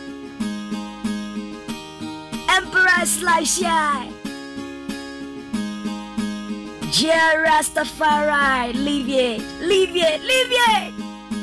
Emperor Sly Ja Rastafari, leave it, leave it, leave it.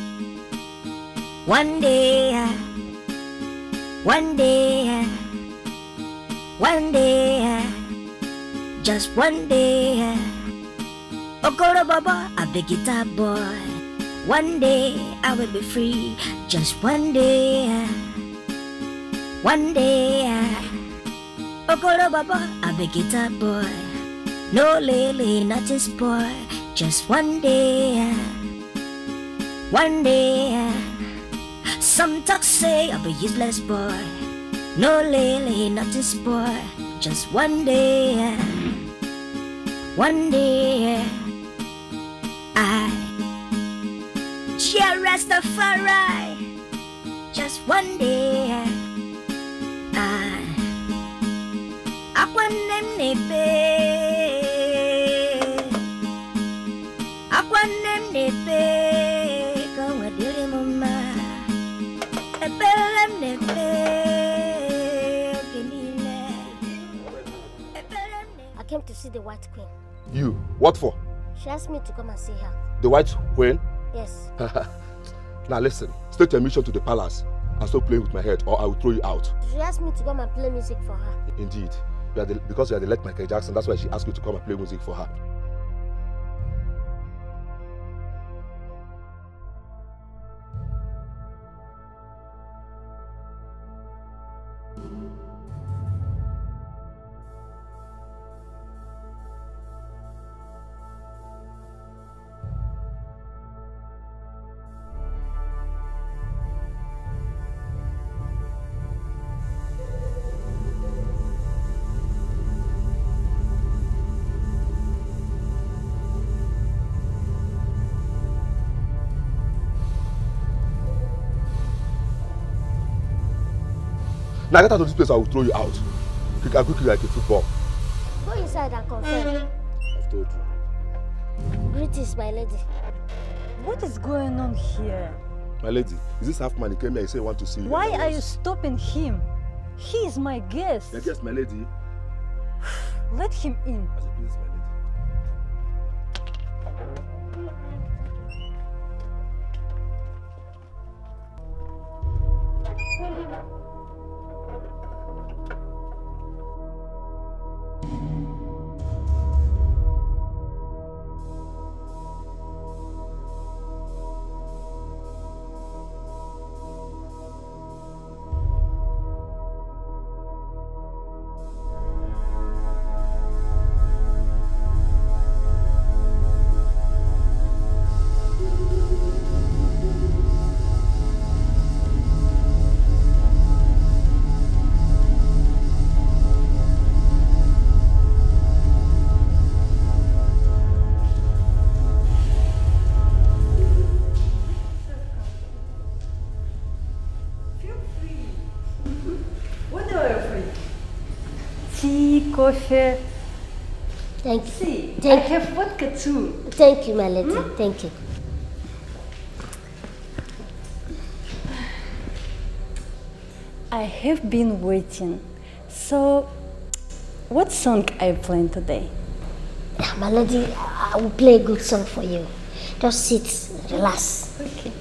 One day, one day, one day, just one day. Okoro Baba, a big guitar boy. One day I will be free, just one day. One day, Okoro Baba, a big guitar boy. No lily, nothing spoil, just one day. One day, some talk say I'm a useless boy. No lily, nothing spoil, just one day. One day, I shall Rastafari. Just one day, I I want them nebe. I want them nebe. Go with you, mama. I bel them I came to see the White Queen. You? What for? She asked me to come and see her. The White Queen? Yes. Now listen, state your mission to the palace and stop playing with my head or I will throw you out. She asked me to come and play music for her. Indeed. You are the, because you are the late Michael Jackson, that's why she asked you to come and play music for her. Now get out of this place, I will throw you out. Kick and quickly like a football. Go inside and confirm. I've told you. Greetings, my lady. What is going on here? My lady, is this half man? He came here, he said he want to see you. Why are you stopping him? He is my guest. Your guest, my lady. Let him in. As it pleases, my lady. coffee. Thank you. See, Thank I have vodka too. Thank you, my lady. Hmm? Thank you. I have been waiting. So, what song are you playing today? My lady, I will play a good song for you. Just sit, relax. Okay.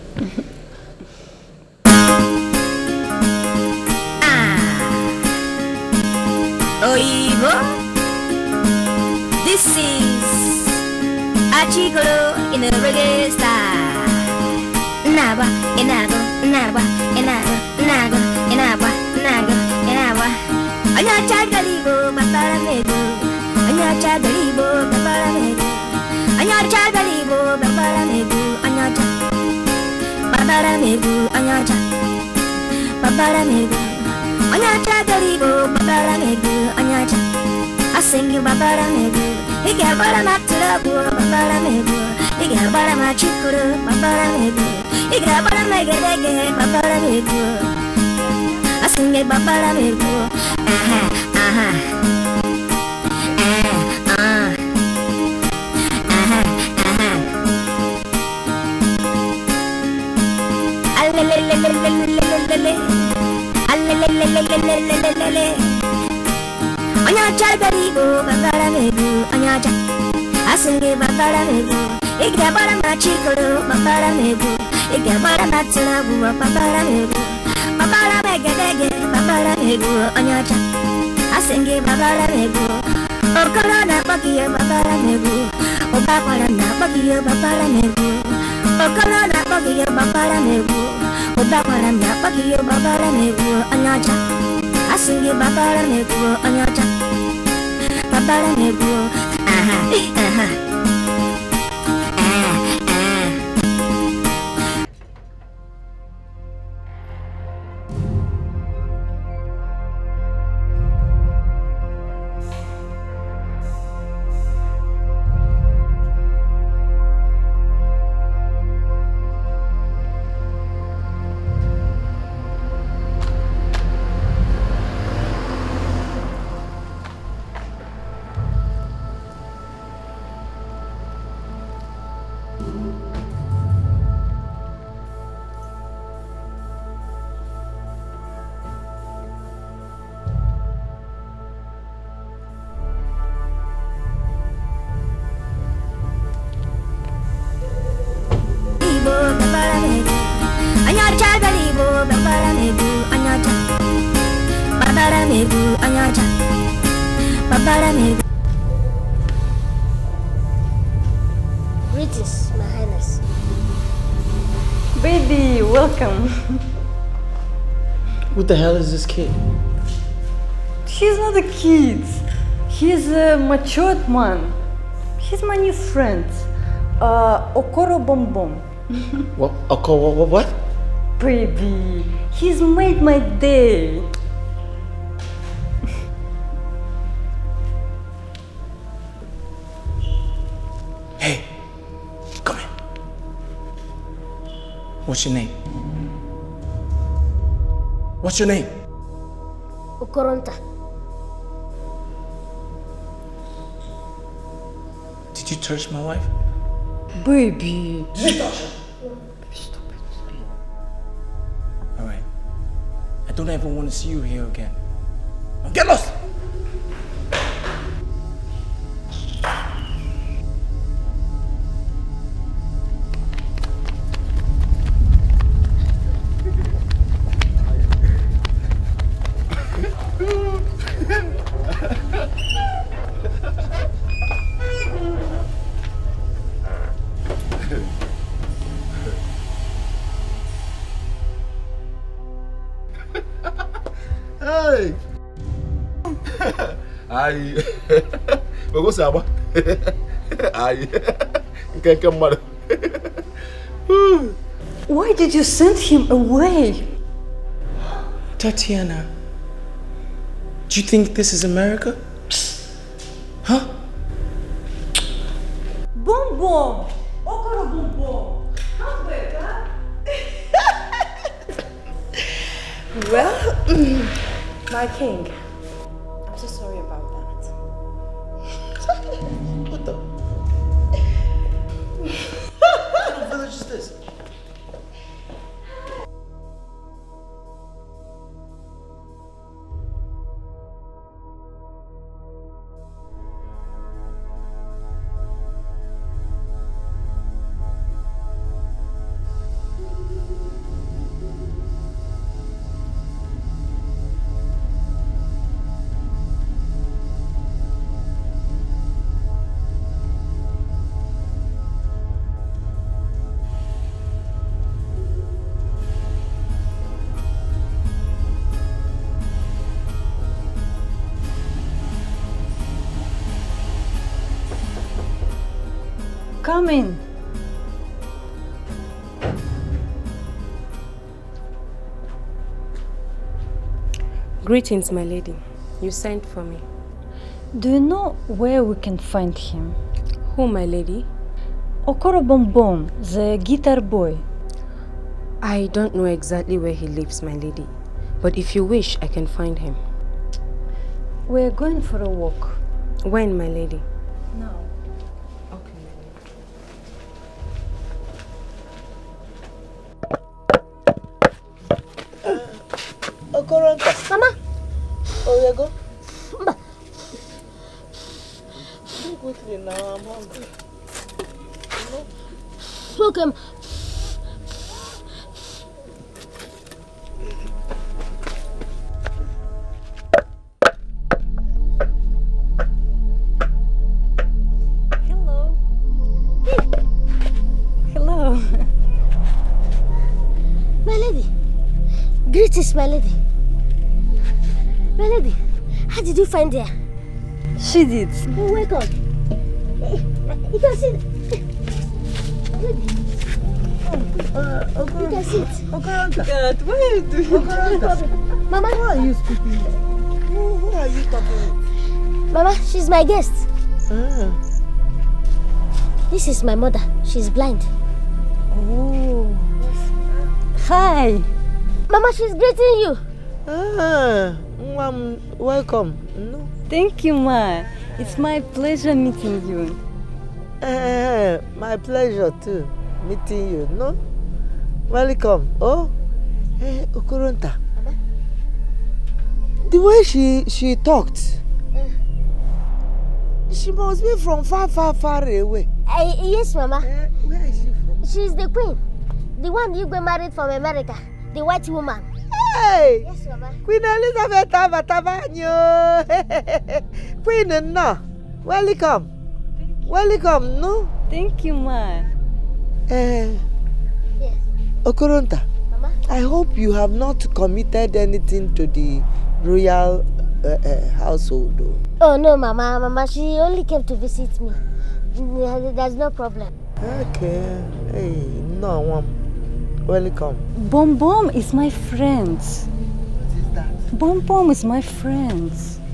Owoh, this is Achikolo in a reggae style. Naba, enago, naba, enago, nago, enaba, nago, enaba. Anya chagalibo, babara mego. Anya chagalibo, babara mego. Anya chagalibo, babara mego. Anya cha, babara mego. Anya cha, babara mego. Anya chagalibo, babara mego. Anya cha, I sing you babara mego. He get bara matulabu, babara mego. He get bara machikuru, babara mego. He get bara megedege, babara mego. I sing it babara mego. Aha, aha. Ah, ah. Aha, aha. Alelelelelelelelele. Alelelelelelelelele. Anya chagaribo, babara mego. Anya cha, I sing it babara mego. He get bara machikuru, babara mego. He get bara matulabu, babara mego. Babara megedege, babara mego. Anya cha, I sing it babara mego. Okoronta bagiye babara mego. Obakwalana bagiye babara mego. Okoronta bagiye babara mego. Obakwalana bagiye babara mego. Anya cha, I sing it babara mego. Anya cha, babara mego. Aha, aha. Ah, ah. Greetings, my highness. Baby, welcome. Who the hell is this kid? He's not a kid. He's a matured man. He's my new friend. Uh, Okoro Bom Bom. What? Okoro what, what? Baby, he's made my day. Hey, come here. What's your name? What's your name? Okoronta. Did you touch my wife? Baby. Did you touch her? Stop it. Alright. I don't ever want to see you here again. Now get lost! Hey! Aye. But what's up? Aye. You can't come out. Why did you send him away? Tatiana, do you think this is America? Huh? Boom boom! Okoro boom boom! Come back, huh? Well, my king, I'm so sorry about that. Come in. Greetings, my lady. You sent for me. Do you know where we can find him? Who, my lady? Okoro, the guitar boy. I don't know exactly where he lives, my lady. But if you wish, I can find him. We're going for a walk. When, my lady? Now. Okoronta. Mama. Oh, you go? Mama. Do quickly now, I'm hungry. No? Okay. Hello. Hello. My lady. Greetings, my lady. My lady, how did you find her? She did. Oh, wake up. You can see. Uh, You can see it. Okoronta. God, what are you doing? Okoronta. Mama. Who are you speaking with? Who, who are you talking with? Mama, she's my guest. Mm. This is my mother. She's blind. Oh. Hi. Mama, she's greeting you. Ah, Mom, welcome. No. Thank you, Ma. It's my pleasure meeting you. Uh, my pleasure too, meeting you. No? Welcome. Oh, hey, Okoronta. Mama? The way she she talked, Uh, she must be from far, far, far away. uh, yes, Mama. Uh, where is she from? She's the queen. The one you got married from America. The white woman. Hey! Yes, Mama. Queen Elizabeth Abatabanyo! Queen no! Welcome! Welcome, no? Thank you, Ma. Uh, Yes. Okoronta, Mama? I hope you have not committed anything to the royal uh, uh, household. Though. Oh, no, Mama. Mama, she only came to visit me. There's no problem. Okay. Hey, no one. Welcome. Bom Bom is my friend. What is that? Bom Bom is my friend.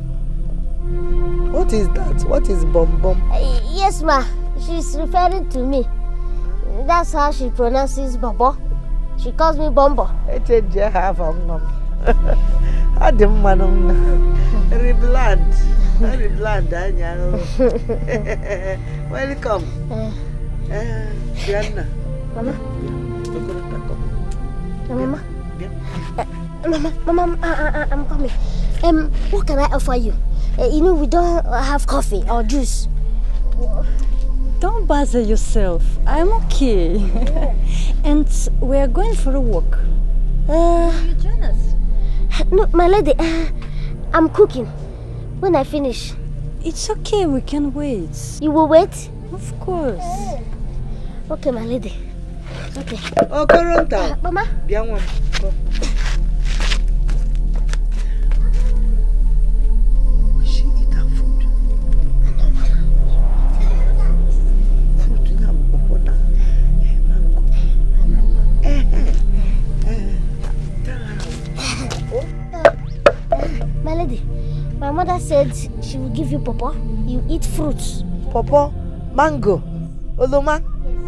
What is that? What is Bom Bom? Uh, yes, Ma. She's referring to me. That's how she pronounces Bobo. She calls me Bombo. I change half of them. I didn't want them. Very bland. Very bland, I know. Welcome. Uh, Uh, Diana. Mama? Okoronta, come. Uh, Mama? Yeah. Uh, Mama, Mama, uh, uh, I'm coming. Um, what can I offer you? Uh, you know, we don't have coffee or juice. Don't bother yourself. I'm okay. Yeah. And we're going for a walk. Uh, Will you join us? No, my lady, uh, I'm cooking. When I finish. It's okay, we can wait. You will wait? Of course. Uh, okay, my lady. Okay. Okoronta. Uh, Mama? Bien, one. Come. Will she eat her food? Fruit, you have coconut, mango. Eh, eh, eh. My lady, my mother said she will give you pawpaw. You eat fruits. Pawpaw, mango, oloma,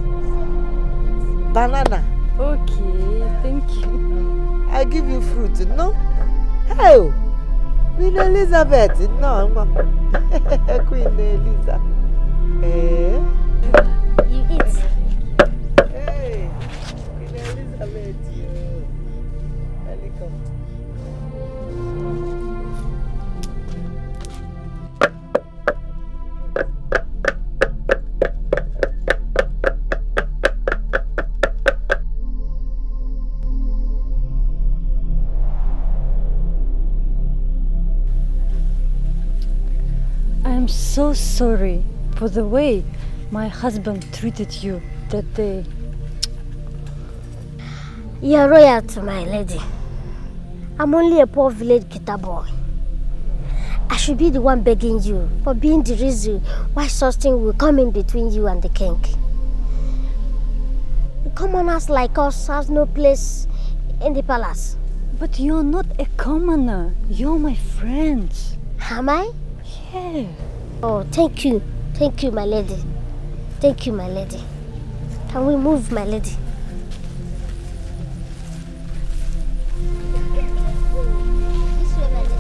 banana. Okay, thank you. I give you fruit, no? Hey, Queen Elizabeth, no, mama. Queen Elizabeth. Eh? You eat. Hey, Queen Elizabeth, you. Welcome. I'm so sorry for the way my husband treated you that day. You're royal to my lady. I'm only a poor village guitar boy. I should be the one begging you for being the reason why something will come in between you and the king. Commoners like us has no place in the palace. But you're not a commoner. You're my friend. Am I? Yeah. Oh, thank you. Thank you, my lady. Thank you, my lady. Can we move, my lady? This way, my lady.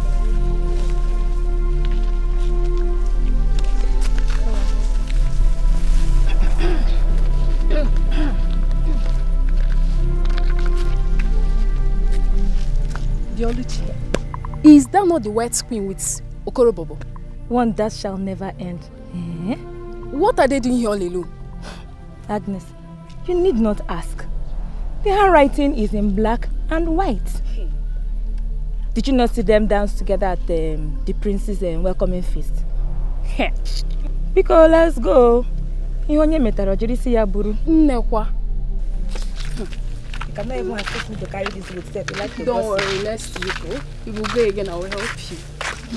Dioluchi, is that not the white queen with Okorobobo? One that shall never end. Eh? What are they doing here all alone? Agnes, you need not ask. The handwriting is in black and white. Did you not see them dance together at um, the prince's um, welcoming feast? Because let's go. You Nekwa. You cannot even expect me to carry this with set. Like Don't gossip. Worry, next week, oh, we will go again. I will help you.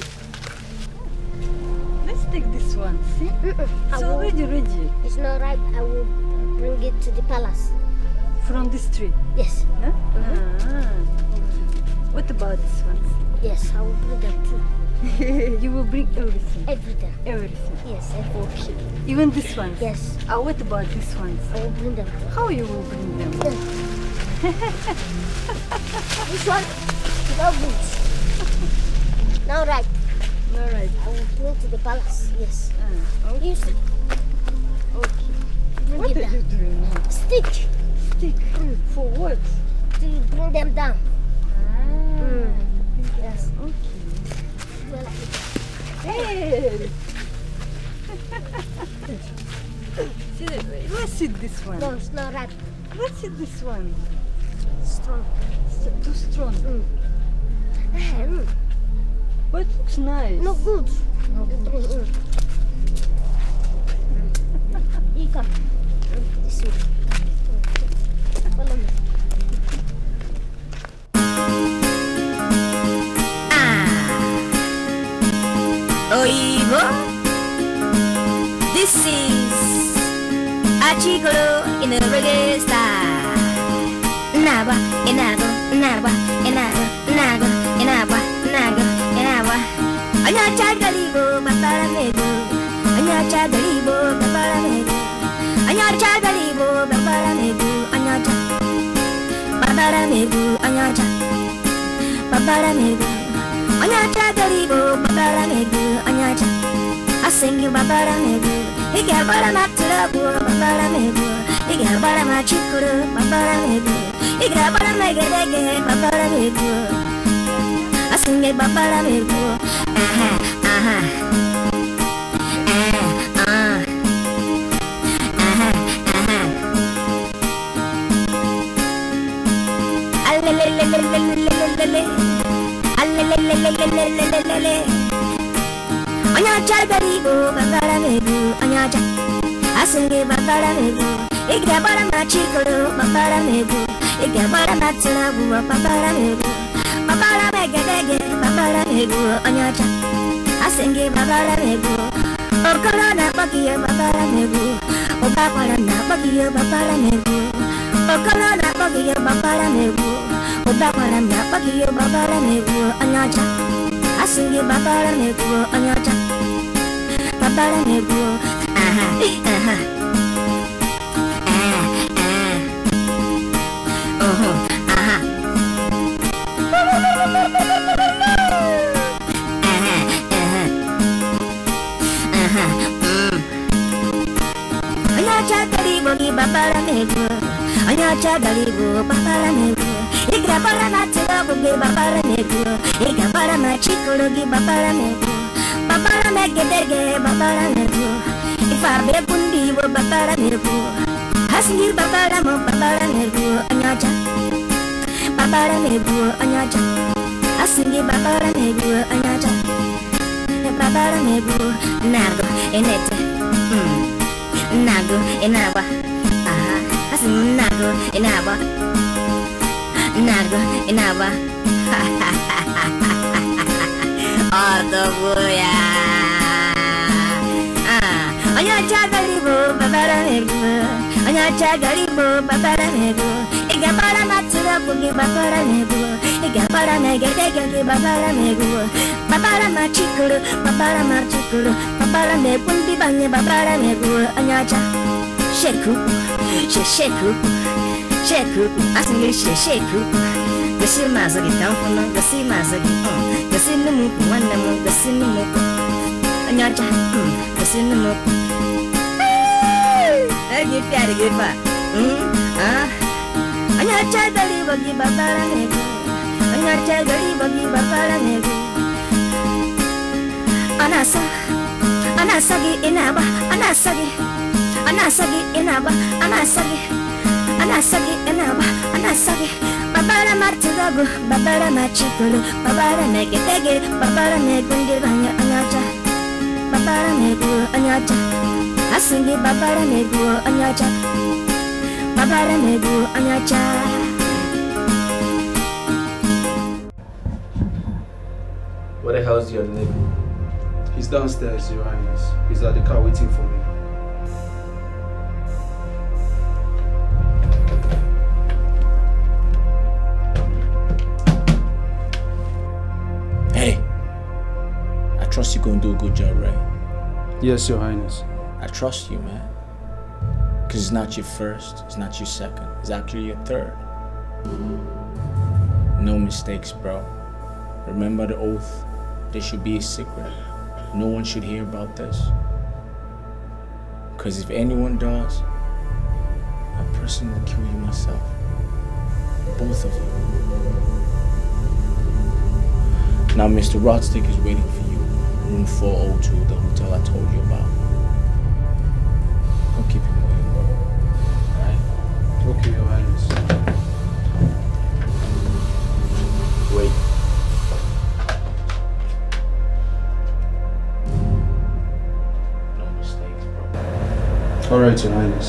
Let's take this one. See? Mm-mm, it's already ready. It's not right. I will bring it to the palace. From this tree? Yes. Huh? Mm-hmm. Ah. What about this one? Yes, I will bring them too. You will bring everything? Everything. Everything? Yes, everything. Even this one? Yes. Uh, what about this one? I will bring them too. How you will bring them? Yes. This one, without boots. Now right. Now right. I will bring to the palace. Yes. Ah, okay. You see. Okay. Bring What it are down. you doing now? Stick. Stick? Mm. For what? To bring them down. Ah. Mm. Yes. Okay. Well, like it. Hey! See, let's see this one. No, it's not right. Let's see this one. Strong. It's too strong. Mm. Mm. But it looks nice. No good. No good. Mm. Mm. You come. This way. Follow me. Owoh, this is Achigolo in a reggae style. Naba, enago, naba, enago, nago, enaba, nago, enaba. Anya chagalibo, babara mego. Anya chagalibo, babara mego. Anya chagalibo, babara mego. Anya cha, babara mego. Anya cha, babara mego. Anya chagalibo, babara mego. Anya cha. I sing you babara mego. He got bara maturabu, babara mego. He got bara machikuru, babara mego. He got bara megedege, babara mego. I sing it babara mego. Aha, aha. Ah, ah. Aha, aha. Alelelelelelelelele. Alelelelelelelelele. Anya chagaribo, babara mego. Anya cha. I sing it babara mego. Iga bara machikoro, babara mego. Iga bara maturabu, babara mego. Babara megedege, babara mego. Anya cha. I sing it babara mego. Okoronta bakiya, babara mego. Obabara na bakiya, babara mego. Okoronta bakiya, babara mego. Obabara na bakiya, babara mego. Anya cha. I sing it babara mego. Anya cha. Babara mego. Aha, aha. Ah, ah. Oh, aha. Aha, aha. Aha, mm. Anya chagalibo gi babara mego. Anya chagalibo babara mego. Iga bara maturabu gi babara mego. Iga bara machikoro gi babara mego. Babara megedege babara mego. Ifabe bundi wo babara mego. Hasingir babara mo babara mego. Anya cha. Babara mego. Anya cha. Hasingir babara mego. Anya cha. Babara mego. Nago enete. Hmm. Nago enaba. Aha. Hasingir nago enaba. Nago enaba. Oh, the boy. Ah, anya chagalibo babara mego. Anya chagalibo babara mego. nego. Iga para matira bugi babara nego. Iga para negede gege babara nego. Babara machikuru, babara machikuru, babara nebundi banye babara nego. Anyacha, sheku, she sheku, sheku. Asingi she sheku. Gasi mazagi tampono, gasi mazagi. Gasi numu kuwana mu, gasi numu. Anyacha, gasi numu. Egi piari gepa. Ah, anyacha gali bagi babara nego. Anyacha gali bagi babara nego. Anasa, anasagi inaba, anasagi, anasagi inaba, anasagi, anasagi inaba, anasagi. Babara martirago, babara machikulu, babara negedege, babara negundi banya anyacha, babara nego anyacha. Asingi babara nego anyacha, babara nego anyacha. What the hell is your name? He's downstairs, Your Highness. He's at the car waiting for me. Hey, I trust you're gonna do a good job, right? Yes, Your Highness. I trust you, man. Because it's not your first, it's not your second, it's actually your third. No mistakes, bro. Remember the oath. There should be a secret. No one should hear about this. Because if anyone does, I personally will kill you myself. Both of you. Now, Mister Rodstick is waiting for you. Room four oh two, the hotel I told you about. Don't keep him waiting, bro. Alright? Okay, Your Highness. Wait. No mistakes, bro. Alright, Your Highness.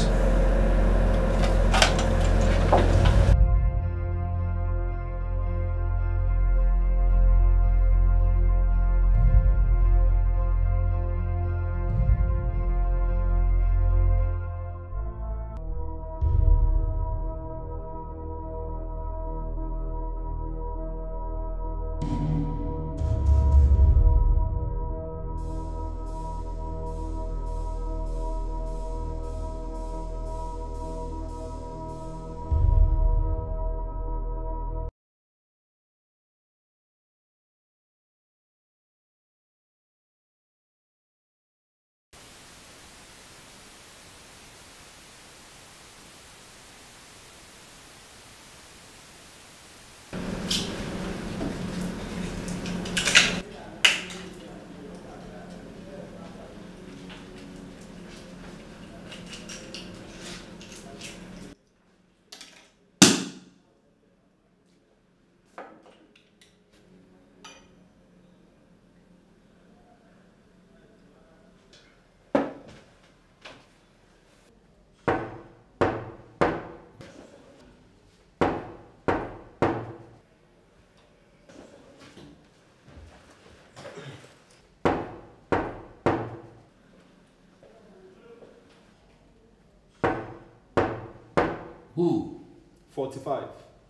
Who? forty-five.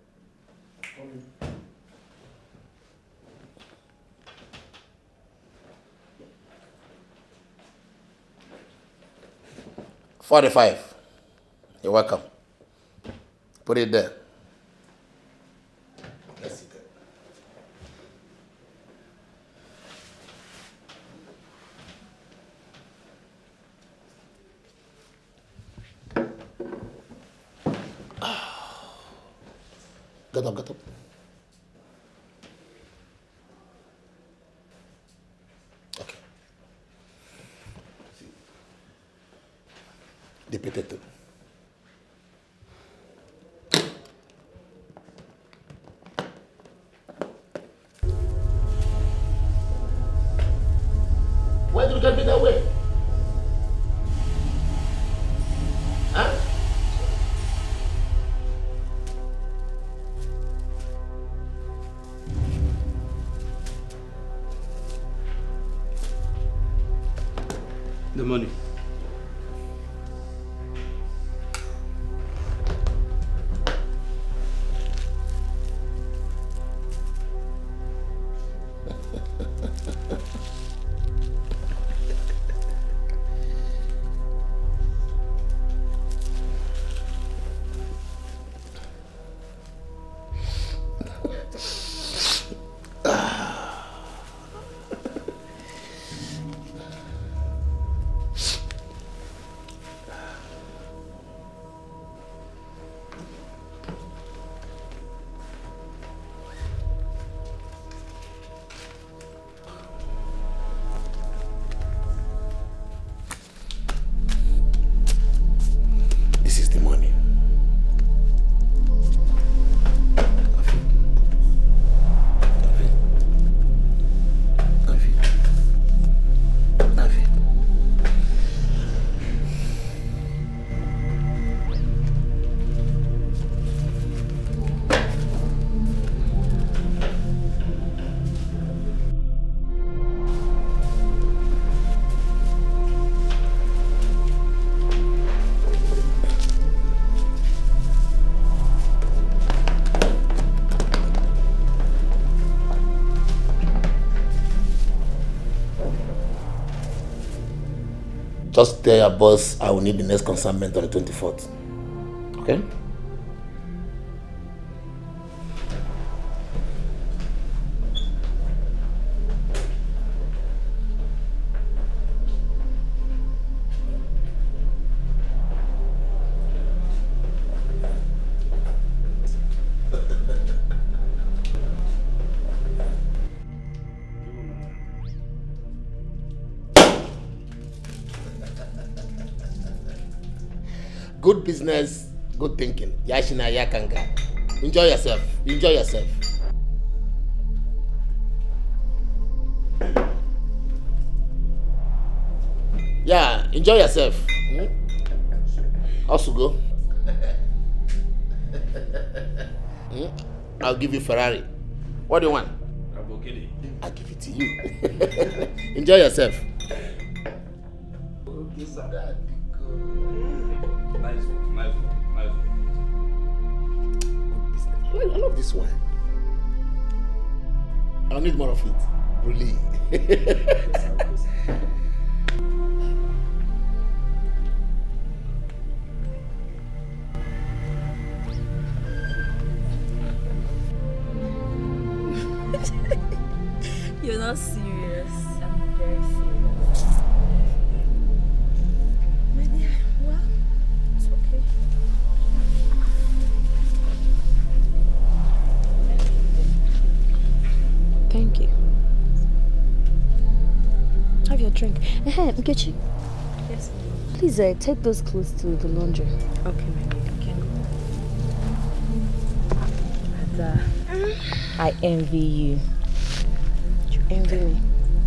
Forty-five. You're welcome. Put it there. Let's see that. Get up, get up. Okay. See. The potato. Why did you get me that way? Huh? The money. Just tell your boss I will need the next consignment on the twenty-fourth. Okay? Good business, good thinking. Yashina yakanga. Enjoy yourself. Enjoy yourself. Yeah, enjoy yourself. Hmm? Also go. Hmm? I'll give you Ferrari. What do you want? Lamborghini. I'll give it to you. Enjoy yourself. Okay, sir. Nice one, nice one, nice one. Good business. I love this one. I'll need more of it. Really. You're not serious. I'm very serious. My dear, well, it's okay. Thank you. Have your drink. Ehe, Nkechi. Yes. Please uh, take those clothes to the laundry. Okay, my dear. Okay. But, uh, I envy you. You envy me?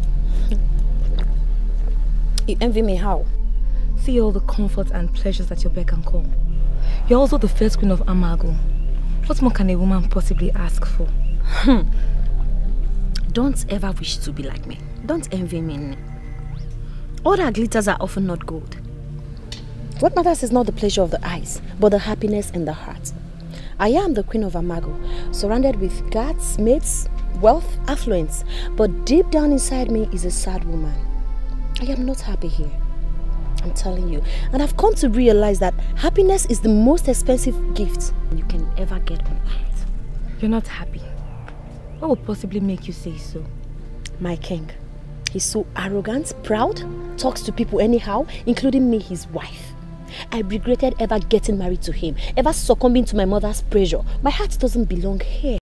You envy me how? See all the comforts and pleasures at your beck and call. You're also the first queen of Amago. What more can a woman possibly ask for? Hmm. Don't ever wish to be like me. Don't envy me. All that glitters are often not gold. What matters is not the pleasure of the eyes, but the happiness in the heart. I am the queen of Amago, surrounded with guards, mates, wealth, affluence, but deep down inside me is a sad woman. I am not happy here. I'm telling you. And I've come to realize that happiness is the most expensive gift you can ever get on earth. You're not happy. What would possibly make you say so? My king. He's so arrogant, proud, talks to people anyhow, including me, his wife. I regretted ever getting married to him, ever succumbing to my mother's pressure. My heart doesn't belong here.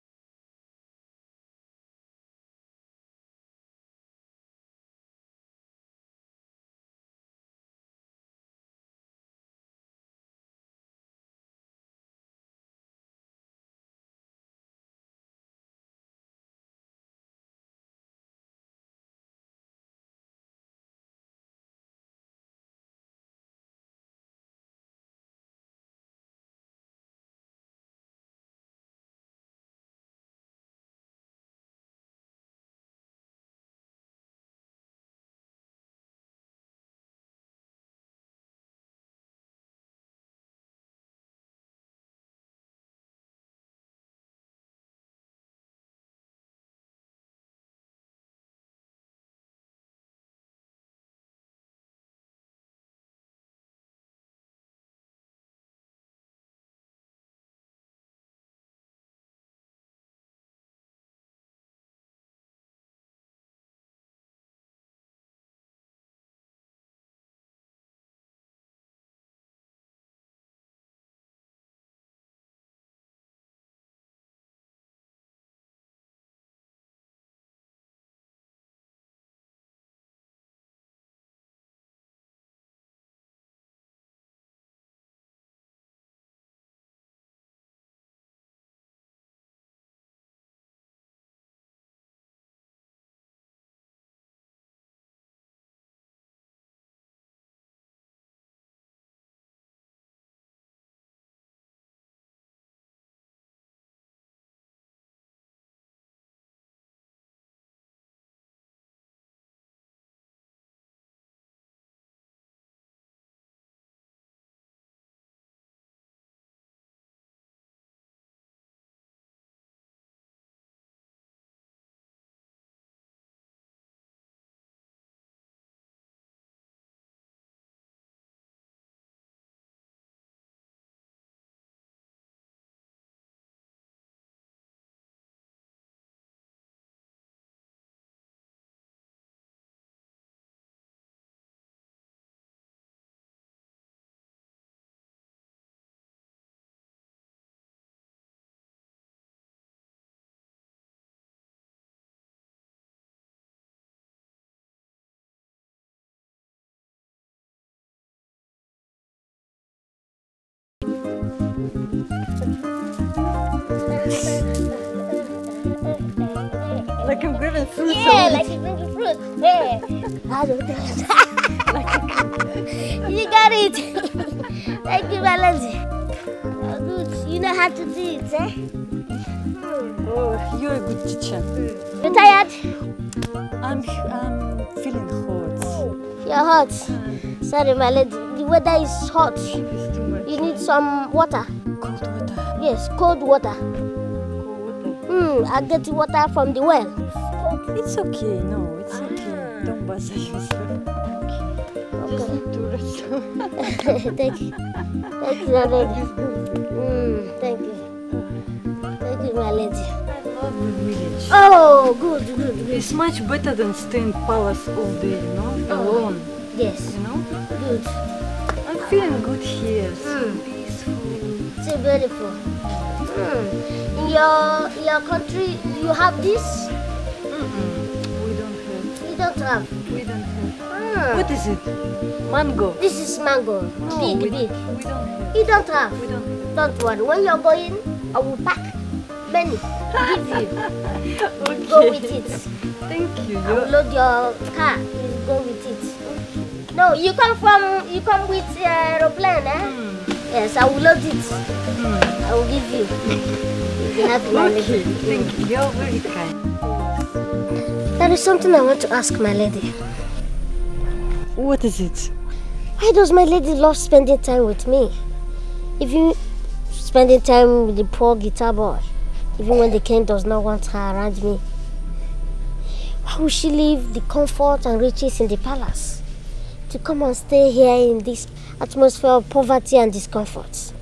Like I'm grabbing fruit. Yeah, like you're bringing fruit. Yeah. I don't know. You got it. Thank you, my lady. Oh, good. You know how to do it, eh? Oh, you're a good teacher. You tired? I'm, I'm feeling hot. You're hot. Sorry, my lady. The weather is hot. You need some water. Cold water? Yes, cold water. Hmm, I'll get you water from the well. It's okay. No, it's okay. Don't bother yourself. Okay. Just do it. Thank you. Thank you, my lady. Mm, thank you. Thank you, my lady. I love the village. Oh, good, good, good. It's much better than staying in palace all day, you know? Alone. Yes. You know? Good. I'm feeling good here. So Mm. peaceful. So beautiful. Mm. In your in your country, you have this? Mm-mm. We don't have. You don't have? We don't have. Mm. What is it? Mango. This is mango. No, big, we, big. We don't have. You don't have? We don't have. Don't worry. When you're going, I will pack many. Give you. Okay. Go with it. Thank you. I will load your car. You go with it. No, you come from you come with uh, aeroplane, eh? Mm. Yes, I will load it. Mm. I will give you. You can have my Okay. lady. Thank you. You're very kind. There is something I want to ask my lady. What is it? Why does my lady love spending time with me? Even spending time with the poor guitar boy, even when the king does not want her around me. Why would she leave the comfort and riches in the palace to come and stay here in this atmosphere of poverty and discomfort?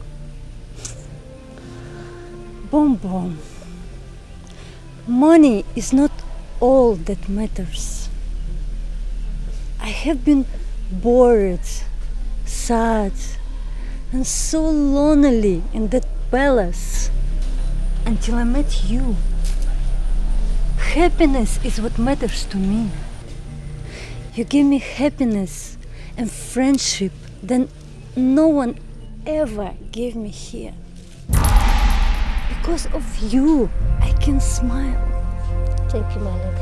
Boom, boom. Money is not all that matters. I have been bored, sad, and so lonely in that palace until I met you. Happiness is what matters to me. You gave me happiness and friendship that no one ever gave me here. Because of you, I can smile. Thank you, my lady.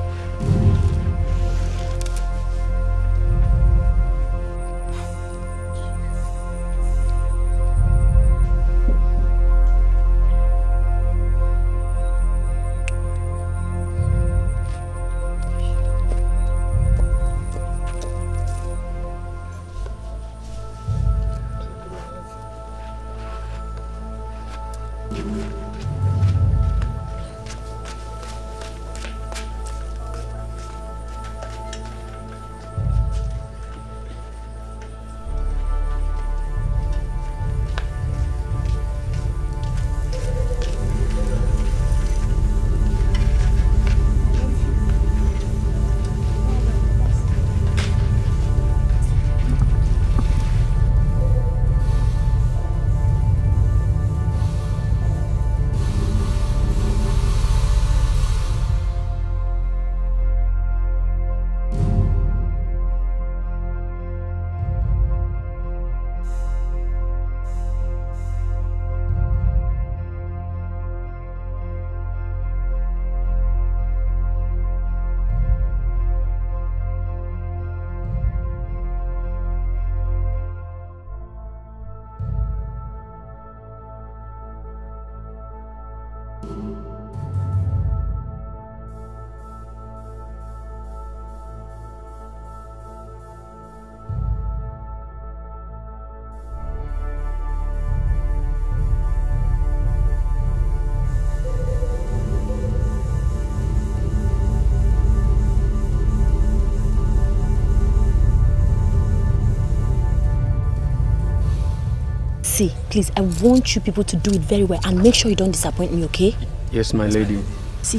See, please, I want you people to do it very well and make sure you don't disappoint me, okay? Yes, my lady. See,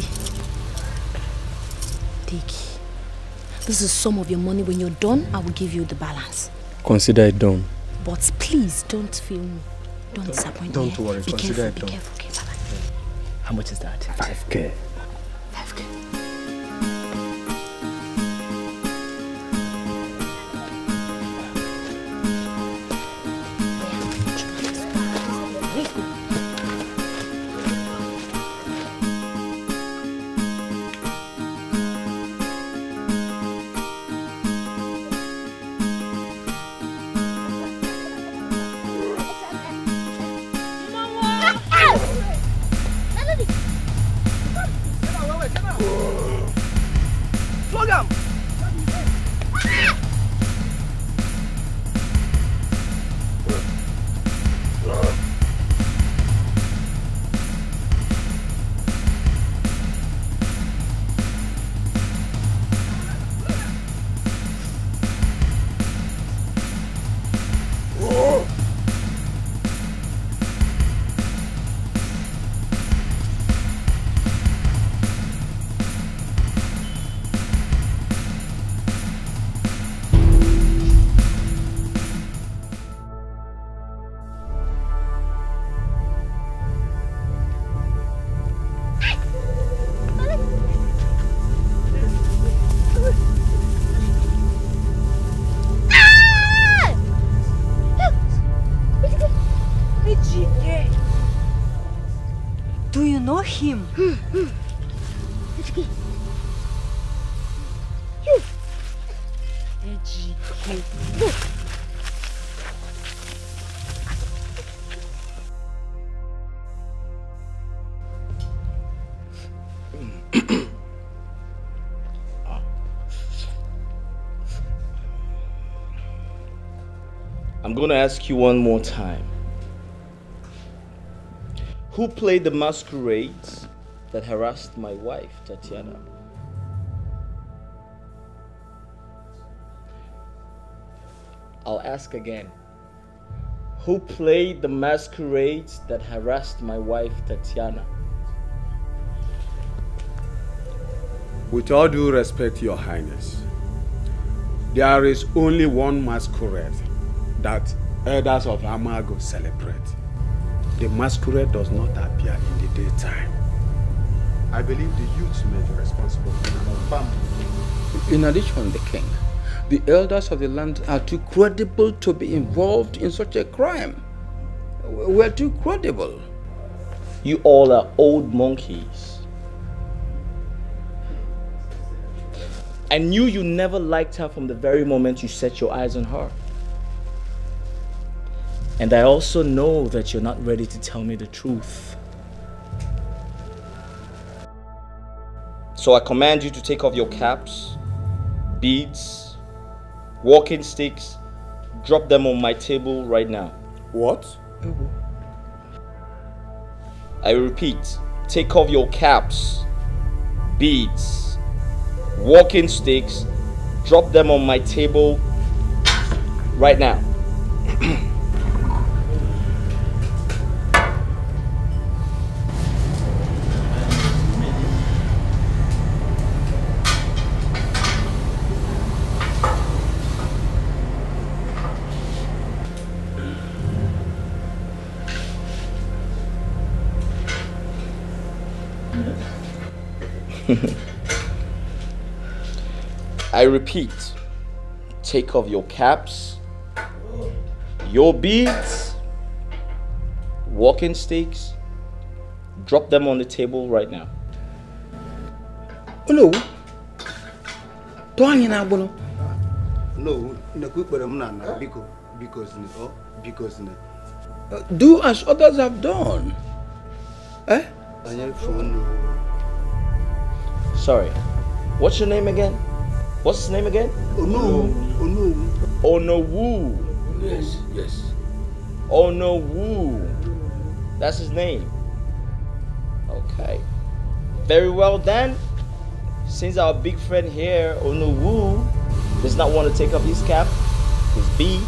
take. This is some of your money. When you're done, I will give you the balance. Consider it done. But please, don't feel me. Don't, don't disappoint don't me. Don't worry, be consider careful, it done. Be careful, okay? Bye-bye. How much is that? five K. five K. You. Ejike. Look. I'm going to ask you one more time. Who played the masquerades that harassed my wife, Tatiana? I'll ask again. Who played the masquerades that harassed my wife, Tatiana? With all due respect, Your Highness, there is only one masquerade that elders of Amago celebrate. The masquerade does not appear in the daytime. I believe the youths may be responsible for it. In addition, the king, the elders of the land are too credible to be involved in such a crime. We're too credible. You all are old monkeys. I knew you never liked her from the very moment you set your eyes on her. And I also know that you're not ready to tell me the truth. So I command you to take off your caps, beads, walking sticks, drop them on my table right now. What? I repeat, take off your caps, beads, walking sticks, drop them on my table right now. I repeat, take off your caps, your beads, walking sticks, drop them on the table right now. No. No, because because do as others have done. Eh? Sorry. What's your name again? What's his name again? Onowu. Onowu. Onowu. Yes, yes. Onowu. That's his name. Okay. Very well then. Since our big friend here, Onowu, does not want to take off his cap, his B.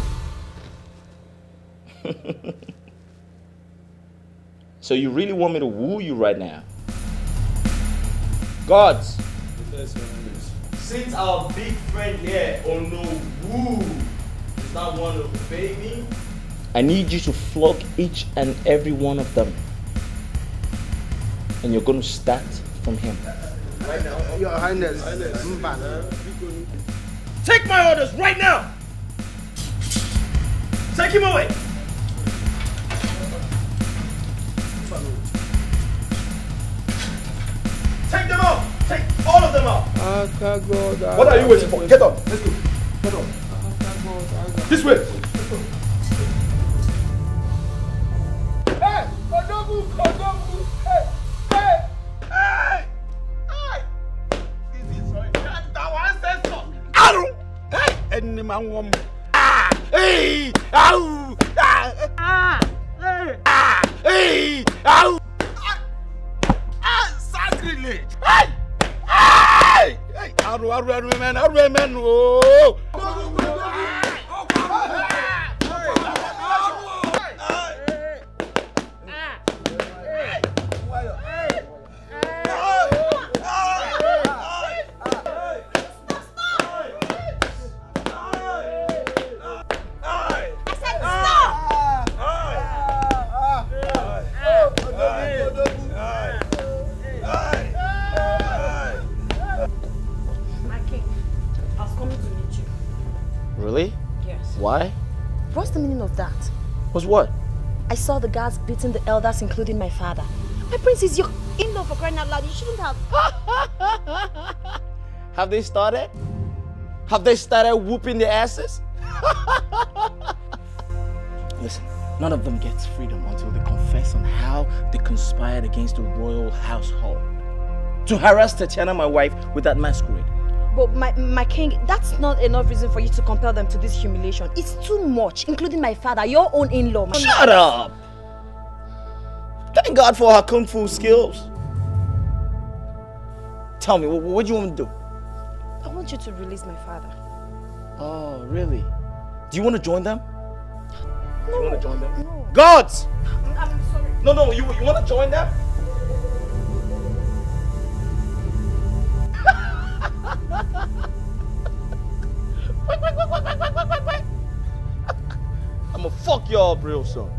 So you really want me to woo you right now? Gods. Since our big friend here, Onowu, does not want to obey me, I need you to flog each and every one of them. And you're going to start from him. Right now. Your Highness. Take my orders right now! Take him away! Take them out! Take all of them out! What are you waiting for? Get up! Let's go! Get up! This way! Hey! Odogu! Odogu! Hey! Hey! Hey! Hey! This is right. That's our ancestor! Aru! Hey! Any man woman. Ah! Hey! Ow! Ah! Ah! Hey! Ah! Hey! Ow! Ah! Sacrilege! Hey! Hey! Hey! Aru! Aru! Aru! Man! Aru! Man! Oh! Really? Yes. Why? What's the meaning of that? Was what? I saw the guards beating the elders, including my father. My prince is your in-law, for crying out loud. You shouldn't have. Have they started? Have they started whooping their asses? Listen, none of them gets freedom until they confess on how they conspired against the royal household to harass Tatiana, my wife, with that masquerade. But my, my king, that's not enough reason for you to compel them to this humiliation. It's too much, including my father, your own in-law. Shut up! Thank God for her kung fu skills. Tell me, what, what do you want me to do? I want you to release my father. Oh, really? Do you want to join them? No. Do you want to join them? No. Gods! I'm, I'm sorry. No, no, you, you want to join them? Wait, wait, wait, wait, wait, wait, wait, wait. I'm gonna fuck y'all up real soon.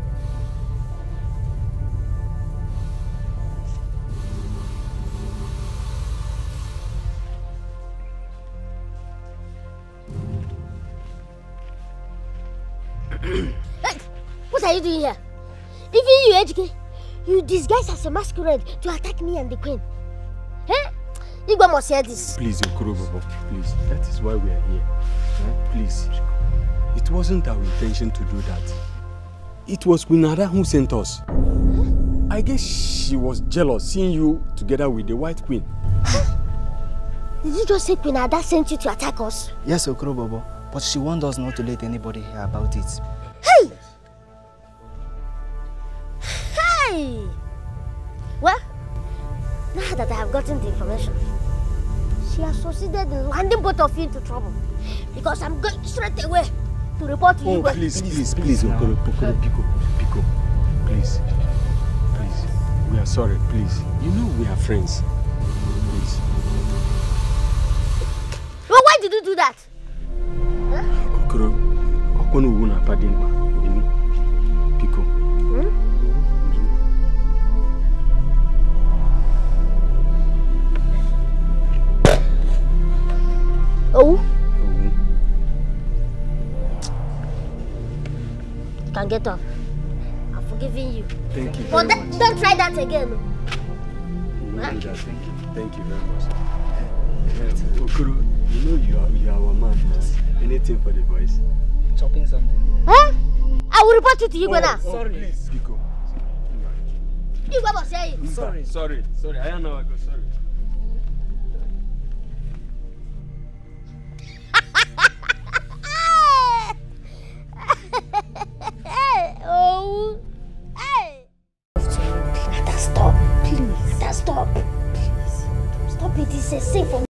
What are you doing here? Even you, H K, you disguise as a masquerade to attack me and the queen. Eh? Igwe must hear this. Please, Okoronta, please. That is why we are here. Eh? Please. It wasn't our intention to do that. It was Queen Ada who sent us. Huh? I guess she was jealous seeing you together with the White Queen. Did you just say Queen Ada sent you to attack us? Yes, Okoronta, but she warned us not to let anybody hear about it. Hey! Hey! Well, now that I have gotten the information, she has succeeded in landing both of you into trouble. Because I'm going straight away to report to oh, you. Please, please, please, Okoro, Okoro, Pico, Pico, please, please. We are sorry, please. You know we are friends. Please. Well, why did you do that? Huh? Okoro, Okono wuna padimba, Pico. Hmm? Oh? You can get off. I'm forgiving you. Thank you But very much. don't try that again. We will do that. Thank you. Thank you very much. Uh, Okoro, you know you are, you are our man. Just anything for the boys. Chopping something. Huh? I will report you to Igwe now. Oh, sorry. Please, Pico. Igwe must hear you. Sorry. Sorry. Sorry. I don't know. I go. Sorry. Oh, hey! Nada, stop, please. Nada, stop, please. Stop it. It's a sin for me.